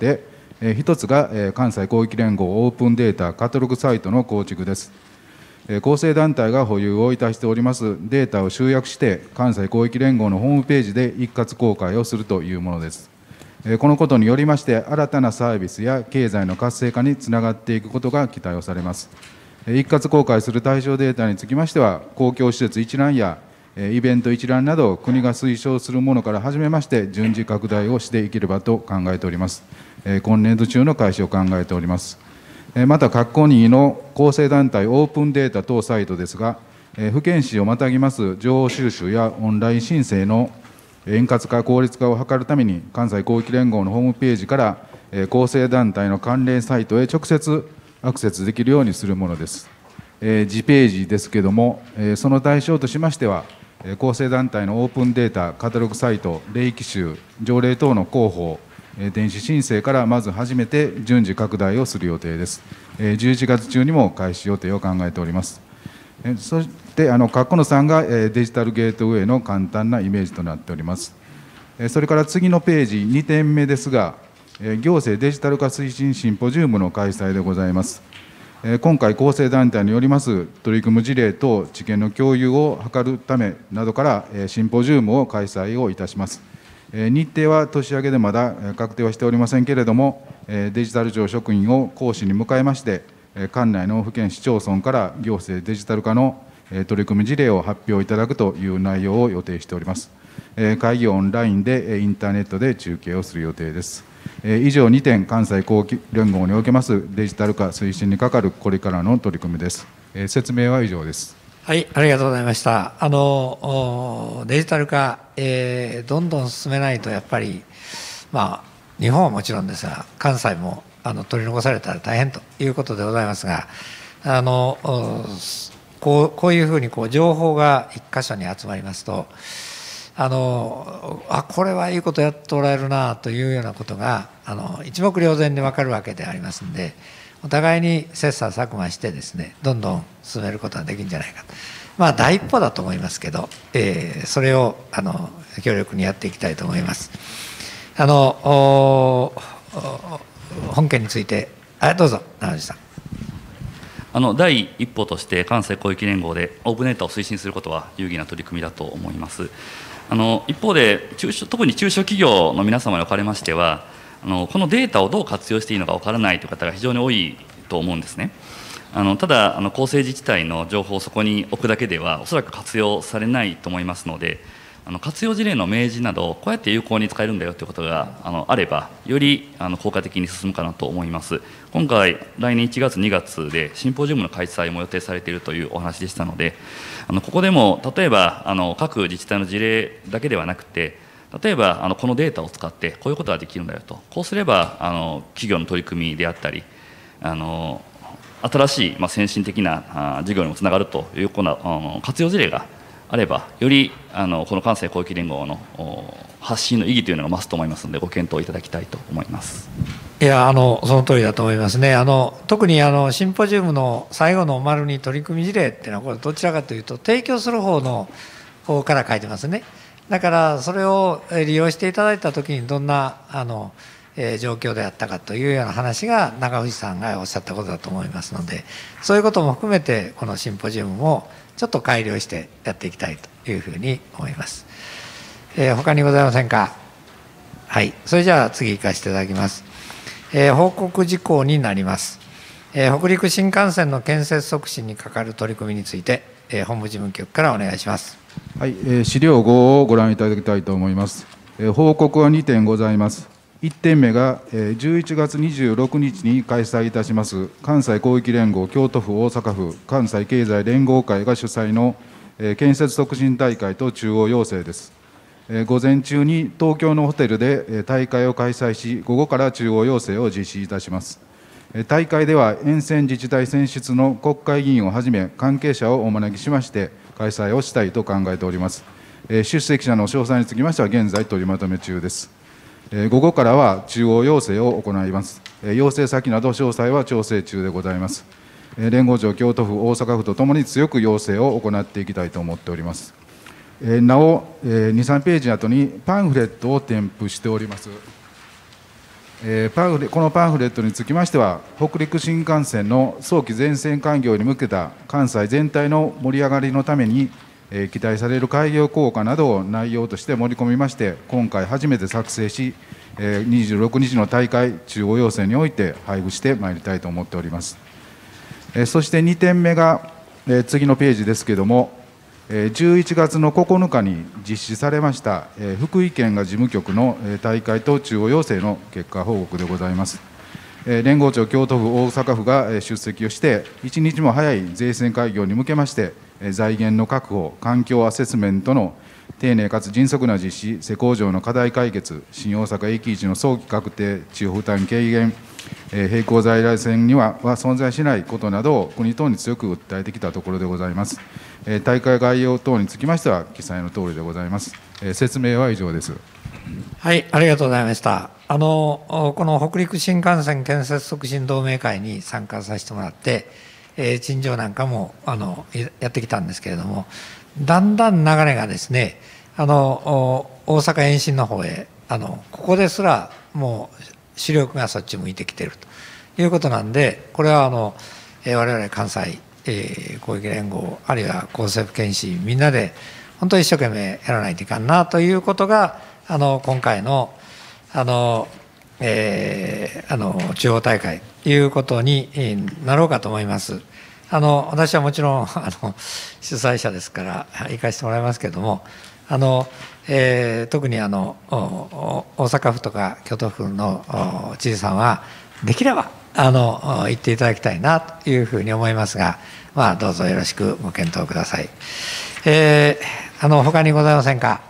、1つが関西広域連合オープンデータカタログサイトの構築です。構成団体が保有をいたしておりますデータを集約して、関西広域連合のホームページで一括公開をするというものです。このことによりまして、新たなサービスや経済の活性化につながっていくことが期待をされます。一括公開する対象データにつきましては、公共施設一覧やイベント一覧など、国が推奨するものから始めまして、順次拡大をしていければと考えております。今年度中の開始を考えております。また、各項任意の構成団体オープンデータ等サイトですが、府県市をまたぎます情報収集やオンライン申請の円滑化、効率化を図るために、関西広域連合のホームページから、構成団体の関連サイトへ直接アクセスできるようにするものです。次ページですけれども、その対象としましては、構成団体のオープンデータカタログサイト、例記集、条例等の広報、電子申請からまず始めて順次拡大をする予定です。11月中にも開始予定を考えております。そして括弧の3がデジタルゲートウェイの簡単なイメージとなっております。それから次のページ2点目ですが、行政デジタル化推進シンポジウムの開催でございます。今回、構成団体によります取り組む事例と知見の共有を図るためなどから、シンポジウムを開催をいたします。日程は年明けでまだ確定はしておりませんけれども、デジタル庁職員を講師に迎えまして、管内の府県市町村から行政デジタル化の取り組み事例を発表いただくという内容を予定しております。会議をオンラインでインターネットで中継をする予定です。以上2点、関西広域連合におけますデジタル化推進にかかるこれからの取り組みです。説明は以上です。 はい、ありがとうございました。デジタル化、どんどん進めないと、やっぱり、日本はもちろんですが、関西も取り残されたら大変ということでございますが、こういうふうに情報が一箇所に集まりますと、これはいいことやっておられるなというようなことが一目瞭然に分かるわけでありますので、お互いに切磋琢磨してですね、どんどん進めることができるんじゃないかと、第一歩だと思いますけど、それを強力にやっていきたいと思います。本件について、どうぞ、中西さん。 第一歩として関西広域連合でオープンデータを推進することは有意義な取り組みだと思います。一方で特に中小企業の皆様におかれましては、このデータをどう活用していいのか分からないという方が非常に多いと思うんですね。ただ構成自治体の情報をそこに置くだけではおそらく活用されないと思いますので、活用事例の明示などこうやって有効に使えるんだよということがあれば、より効果的に進むかなと思います。今回来年1月2月でシンポジウムの開催も予定されているというお話でしたので、ここでも例えば各自治体の事例だけではなくて、例えばこのデータを使ってこういうことができるんだよと、こうすれば企業の取り組みであったり新しい先進的な事業にもつながるというこの活用事例があれば、よりこの関西広域連合の発信の意義というのが増すと思いますので、ご検討いただきたいと思います。 いや、その通りだと思いますね。特にシンポジウムの最後の丸に取り組み事例っていうのは、これどちらかというと提供する方から書いてますね。だからそれを利用していただいたときにどんな状況であったかというような話が中藤さんがおっしゃったことだと思いますので、そういうことも含めてこのシンポジウムもちょっと改良してやっていきたいというふうに思います。他にございませんか。はい、それじゃあ次行かせていただきます。報告事項になります。北陸新幹線の建設促進にかかる取り組みについて、本部事務局からお願いします。 はい、資料5をご覧いただきたいと思います。報告は2点ございます。1点目が11月26日に開催いたします関西広域連合京都府大阪府関西経済連合会が主催の建設促進大会と中央要請です。午前中に東京のホテルで大会を開催し、午後から中央要請を実施いたします。大会では沿線自治体選出の国会議員をはじめ関係者をお招きしまして開催をしたいと考えております。出席者の詳細につきましては現在取りまとめ中です。午後からは中央要請を行います。要請先など詳細は調整中でございます。連合庁、京都府、大阪府とともに強く要請を行っていきたいと思っております。 なお、2、3ページの後にパンフレットを添付しております。このパンフレットにつきましては、北陸新幹線の早期全線開業に向けた関西全体の盛り上がりのために、期待される開業効果などを内容として盛り込みまして、今回初めて作成し、26日の大会中央要請において配布してまいりたいと思っております。そして2点目が、次のページですけれども、11月の9日に実施されました、福井県が事務局の大会と中央要請の結果報告でございます。連合庁、京都府、大阪府が出席をして、一日も早い税制開業に向けまして、財源の確保、環境アセスメントの丁寧かつ迅速な実施、施工上の課題解決、新大阪駅一の早期確定、地方負担軽減、並行在来線には存在しないことなどを国等に強く訴えてきたところでございます。大会概要等につきましては、記載のとおりでございます。説明は以上です。 はい、ありがとうございました。この北陸新幹線建設促進同盟会に参加させてもらって、陳情なんかもやってきたんですけれども、だんだん流れがですね、大阪延伸の方へ、ここですらもう主力がそっち向いてきているということなんで、これは我々関西広域連合、あるいは厚生府県市、みんなで本当に一生懸命やらないといかんなということが、今回の中央大会ということになろうかと思います。私はもちろん主催者ですから行かせてもらいますけれども、特に大阪府とか京都府の知事さんはできれば行っていただきたいなというふうに思いますが、どうぞよろしくご検討ください。他にございませんか。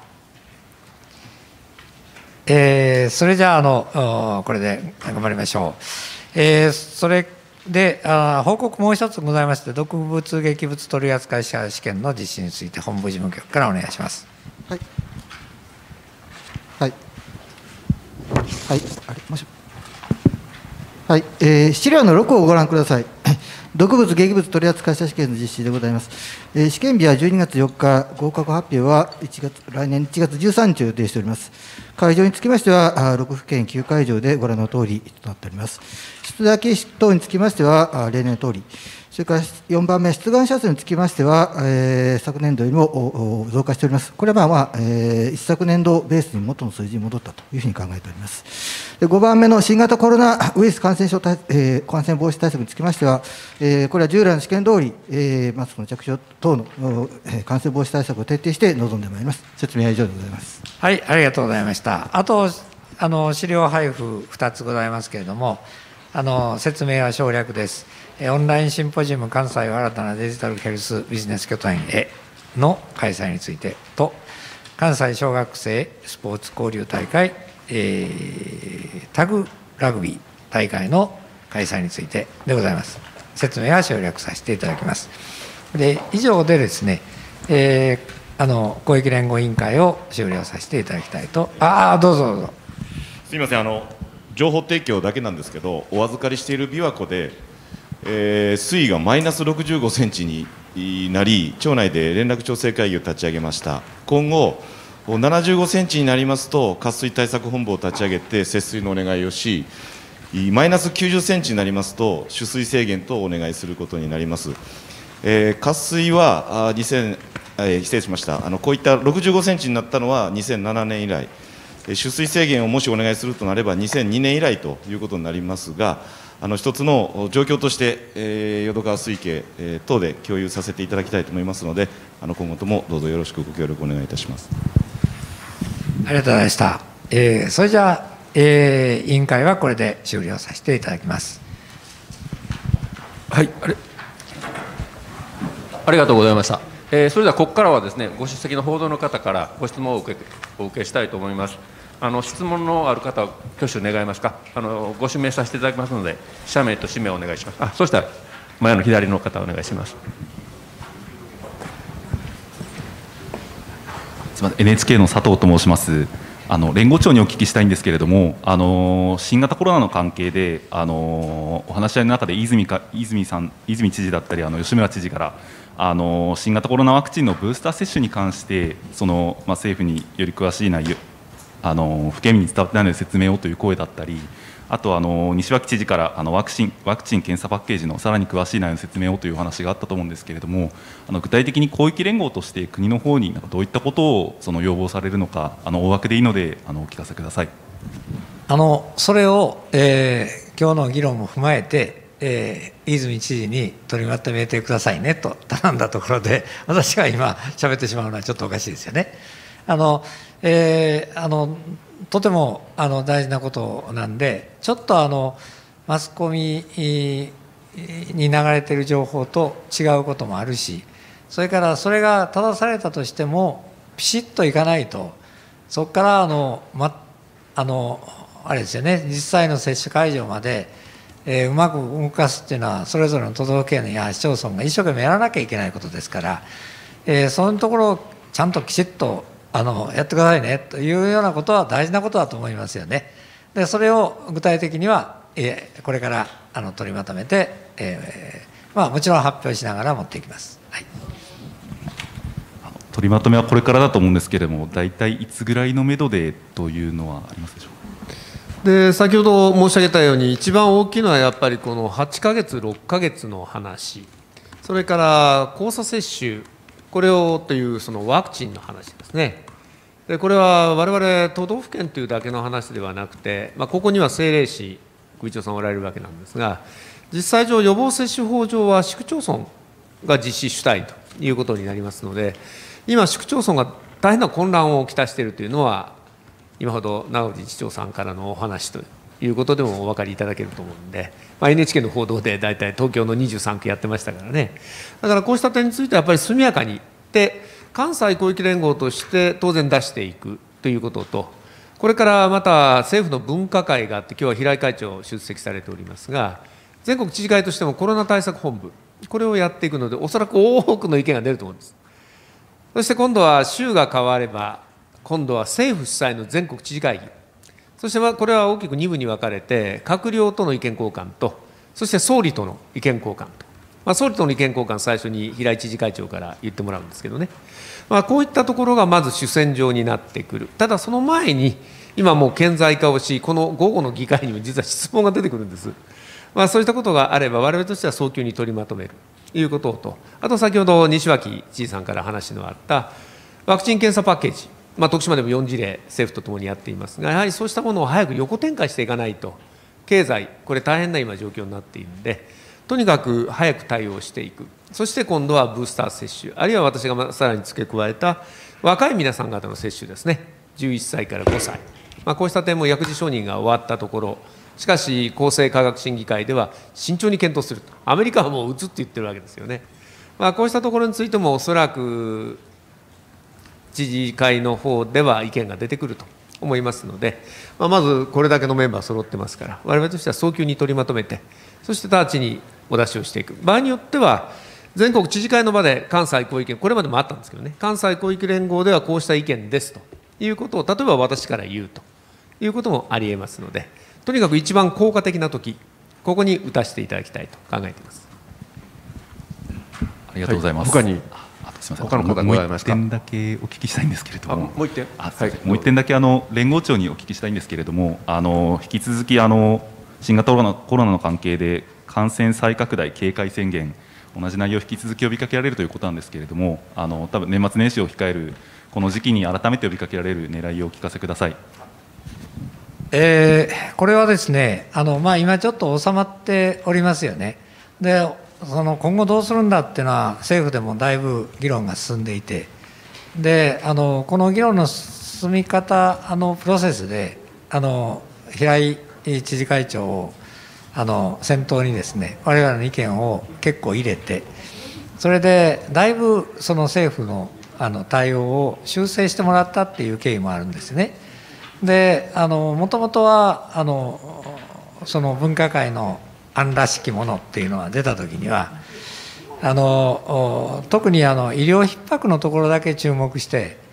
それじゃあこれで頑張りましょう。それで報告もう一つございまして、毒物劇物取扱者試験の実施について本部事務局からお願いします。 はい。はい。はい。あれもし。はい。資料の6をご覧ください。毒物劇物取扱者試験の実施でございます。試験日は12月4日、合格発表は来年1月13日を予定しております。会場につきましては、6府県9会場でご覧のとおりとなっております。出題形式等につきましては、例年のとおり、それから4番目、出願者数につきましては、昨年度よりも増加しております。これは、一昨年度ベースに元の数字に戻ったというふうに考えております。5番目の新型コロナウイルス感染防止対策につきましては、これは従来の試験通り、マスクの着用等の感染防止対策を徹底して臨んでまいります。説明は以上でございます。 はい、ありがとうございました。あと資料配布2つございますけれども、説明は省略です。オンラインシンポジウム関西を新たなデジタルヘルスビジネス拠点への開催についてと、関西小学生スポーツ交流大会、タグラグビー大会の開催についてでございます。説明は省略させていただきます。で、以上でですね、公益連合委員会を終了させていただきたいと。どうぞどうぞ。 すみません、情報提供だけなんですけど、お預かりしている琵琶湖で、水位がマイナス65センチになり、町内で連絡調整会議を立ち上げました。今後75センチになりますと、渇水対策本部を立ち上げて節水のお願いをし、マイナス90センチになりますと取水制限等をお願いすることになります。渇水は失礼しました。こういった65センチになったのは2007年以来、取水制限をもしお願いするとなれば2002年以来ということになりますが、一つの状況として淀川水系等で共有させていただきたいと思いますので、今後ともどうぞよろしくご協力お願いいたします。 ありがとうございました。それじゃあ、委員会はこれで終了させていただきます。 はい、ありがとうございました。それではここからはですね、ご出席の報道の方からご質問をお受けしたいと思います。質問のある方は挙手願えますか。ご指名させていただきますので、社名と氏名をお願いします。そうしたら前の左の方お願いします。 すみません、NHK の佐藤と申します。 連合長にお聞きしたいんですけれども、新型コロナの関係で、お話し合いの中で泉知事だったり、吉村知事から、新型コロナワクチンのブースター接種に関して、政府により詳しい内容、府県民に伝わってないので説明をという声だったり、あと西脇知事からワクチン・検査パッケージのさらに詳しい内容の説明をというお話があったと思うんですけれども、具体的に広域連合として国の方にどういったことを要望されるのか、大枠でいいのでお聞かせください。 それを、今日の議論も踏まえて、泉知事に取りまとめてくださいねと頼んだところで、私が今喋ってしまうのはちょっとおかしいですよね。とても大事なことなんで、ちょっとマスコミに流れている情報と違うこともあるし、それからそれが正されたとしてもピシッといかないと、そこからあれですよね、実際の接種会場まで、うまく動かすっていうのはそれぞれの都道府県や市町村が一生懸命やらなきゃいけないことですから、そういうところをちゃんときちっとやってくださいねというようなことは大事なことだと思いますよね。でそれを具体的には、これから取りまとめて、もちろん発表しながら持っていきます。はい、 取りまとめはこれからだと思うんですけれども、大体いつぐらいのめどでというのはありますでしょうか。 で先ほど申し上げたように、一番大きいのはやっぱりこの8ヶ月、6ヶ月の話、それから交差接種、これをというそのワクチンの話ですね。でこれは我々都道府県というだけの話ではなくて、ここには政令市首長さんおられるわけなんですが、実際上予防接種法上は市区町村が実施主体ということになりますので、今市区町村が大変な混乱をきたしているというのは、今ほど直治市長さんからのお話ということでもお分かりいただけると思うんで、NHK の報道で大体東京の23区やってましたからね。だからこうした点についてはやっぱり速やかにで、関西広域連合として当然出していくということと、これからまた政府の分科会があって、今日は平井会長出席されておりますが、全国知事会としてもコロナ対策本部、これをやっていくので、おそらく多くの意見が出ると思うんです。そして今度は州が変われば、今度は政府主催の全国知事会議、そしてこれは大きく2部に分かれて、閣僚との意見交換と、そして総理との意見交換と、総理との意見交換、最初に平井知事会長から言ってもらうんですけどね、こういったところがまず主戦場になってくる。ただその前に、今もう顕在化をし、この午後の議会にも実は質問が出てくるんです。そういったことがあれば、我々としては早急に取りまとめるということと、あと先ほど西脇知事さんから話のあったワクチン・検査パッケージ、徳島でも4事例、政府とともにやっていますが、やはりそうしたものを早く横展開していかないと、経済、これ大変な今状況になっているので、とにかく早く対応していく。そして今度はブースター接種、あるいは私がさらに付け加えた若い皆さん方の接種ですね、11歳から5歳、こうした点も薬事承認が終わったところ、しかし厚生科学審議会では慎重に検討すると、アメリカはもう打つって言ってるわけですよね。こうしたところについてもおそらく知事会の方では意見が出てくると思いますので、まずこれだけのメンバー揃ってますから、我々としては早急に取りまとめて、そして直ちにお出しをしていく。場合によっては全国知事会の場で関西広域、これまでもあったんですけどね、関西広域連合ではこうした意見ですということを、例えば私から言うということもありえますので、とにかく一番効果的な時、ここに打たせていただきたいと考えています。 ありがとうございます。 他にすみません、 他の方ございますか。 もう一点だけお聞きしたいんですけれども、 もう一点、 もう一点だけ連合長にお聞きしたいんですけれども、引き続き新型コロナの関係で感染再拡大警戒宣言、同じ内容を引き続き呼びかけられるということなんですけれども、多分年末年始を控えるこの時期に改めて呼びかけられる狙いをお聞かせください。 これはですね、今ちょっと収まっておりますよね。で今後どうするんだっていうのは政府でもだいぶ議論が進んでいて、でこの議論の進み方プロセスで平井知事会長を先頭にですね、我々の意見を結構入れて、それでだいぶその政府の対応を修正してもらったっていう経緯もあるんですね。でもともとはその分科会の案らしきものっていうのが出たときには特に医療逼迫のところだけ注目して、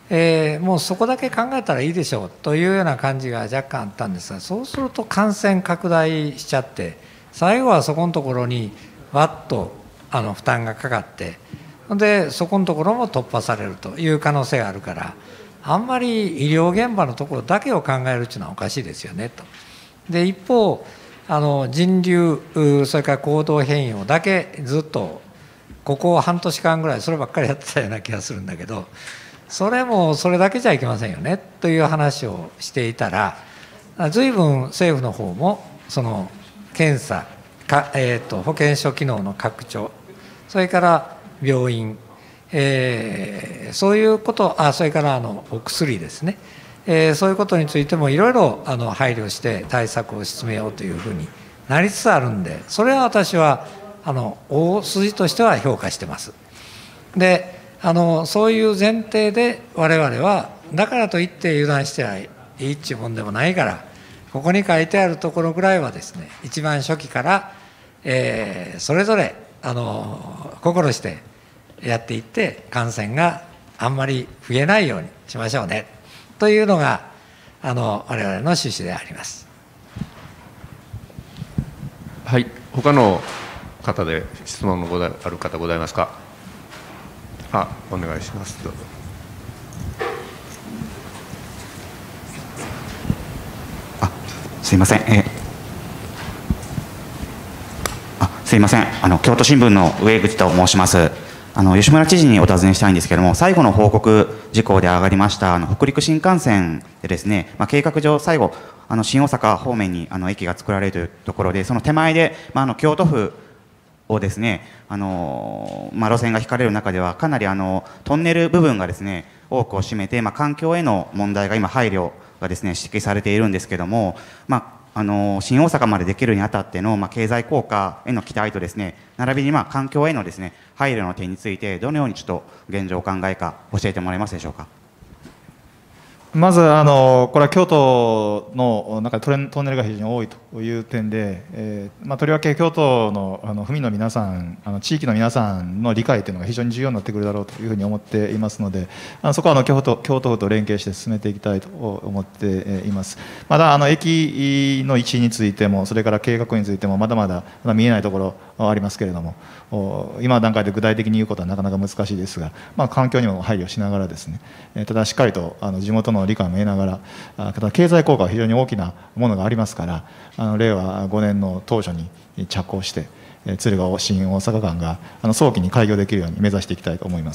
もうそこだけ考えたらいいでしょうというような感じが若干あったんですが、そうすると感染拡大しちゃって、最後はそこのところにわっと負担がかかって、でそこのところも突破されるという可能性があるから、あんまり医療現場のところだけを考えるというのはおかしいですよねと。で一方人流、それから行動変容だけずっとここ半年間ぐらいそればっかりやってたような気がするんだけど、それもそれだけじゃいけませんよねという話をしていたら、随分政府の方もその検査保健所機能の拡張、それから病院、そういうこと、それからお薬ですね、そういうことについてもいろいろ配慮して対策を進めようというふうになりつつあるんで、それは私は大筋としては評価してます。でそういう前提で我々は、だからといって油断してはいいっちゅうもんでもないから、ここに書いてあるところぐらいはですね、一番初期から、それぞれ心してやっていって、感染があんまり増えないようにしましょうねというのが我々の趣旨であります。 はい、他の方で質問のある方ございますか。お願いします。どうぞ。 すいません。すいません。京都新聞の上口と申します。吉村知事にお尋ねしたいんですけれども、最後の報告事項で上がりました北陸新幹線でですね、計画上最後新大阪方面に駅が作られるというところで、その手前で、京都府をですね、路線が引かれる中ではかなりトンネル部分がですね多くを占めて、環境への問題が今配慮がですね指摘されているんですけども、新大阪までできるにあたっての経済効果への期待とですね、並びに環境へのですね配慮の点についてどのようにちょっと現状お考えか教えてもらえますでしょうか。 まずこれは京都の中でトンネルが非常に多いという点で、とりわけ京都の府民の皆さん、地域の皆さんの理解というのが非常に重要になってくるだろうというふうに思っていますので、そこは京都府と連携して進めていきたいと思っています。まだ駅の位置についても、それから計画についてもまだまだ見えないところありますけれども、今の段階で具体的に言うことはなかなか難しいですが、環境にも配慮しながらですね、ただしっかりと地元の理解も得ながら、ただ経済効果は非常に大きなものがありますから、令和5年の当初に着工して、敦賀新大阪間が早期に開業できるように目指していきたいと思います。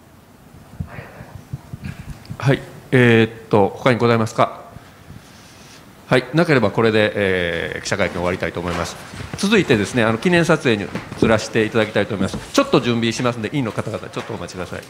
はい、他にございますか。はい、なければこれで、記者会見を終わりたいと思います。続いてですね、記念撮影に移らせていただきたいと思います。ちょっと準備しますので、委員の方々ちょっとお待ちください。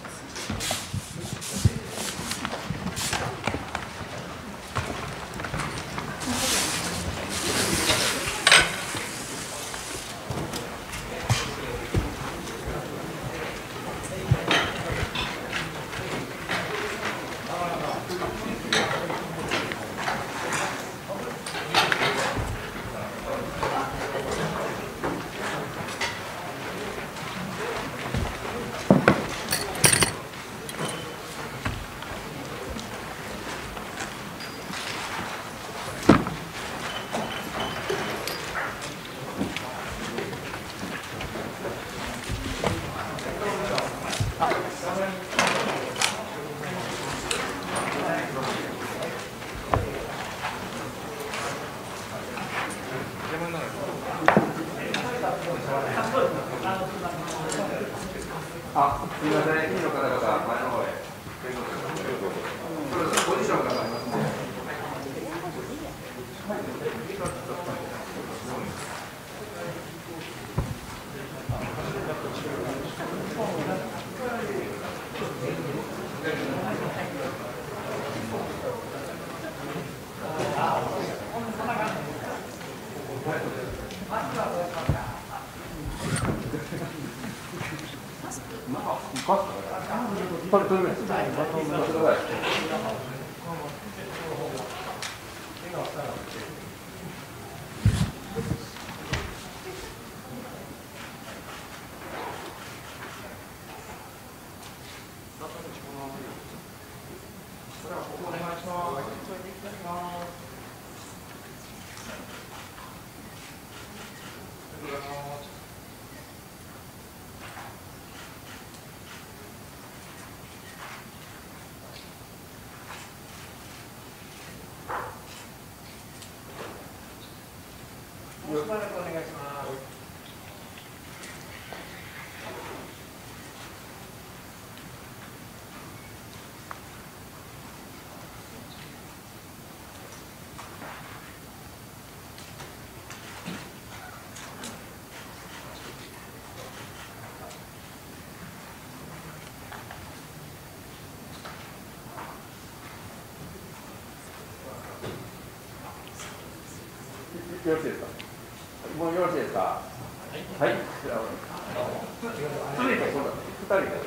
すみません、委員の方々、前の方へ。ポジションがありますね。 よろしいですか。もうよろしいですか。はい。続いて今度2人で。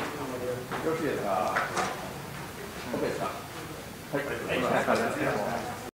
よろしいですか。OK ですか。はい。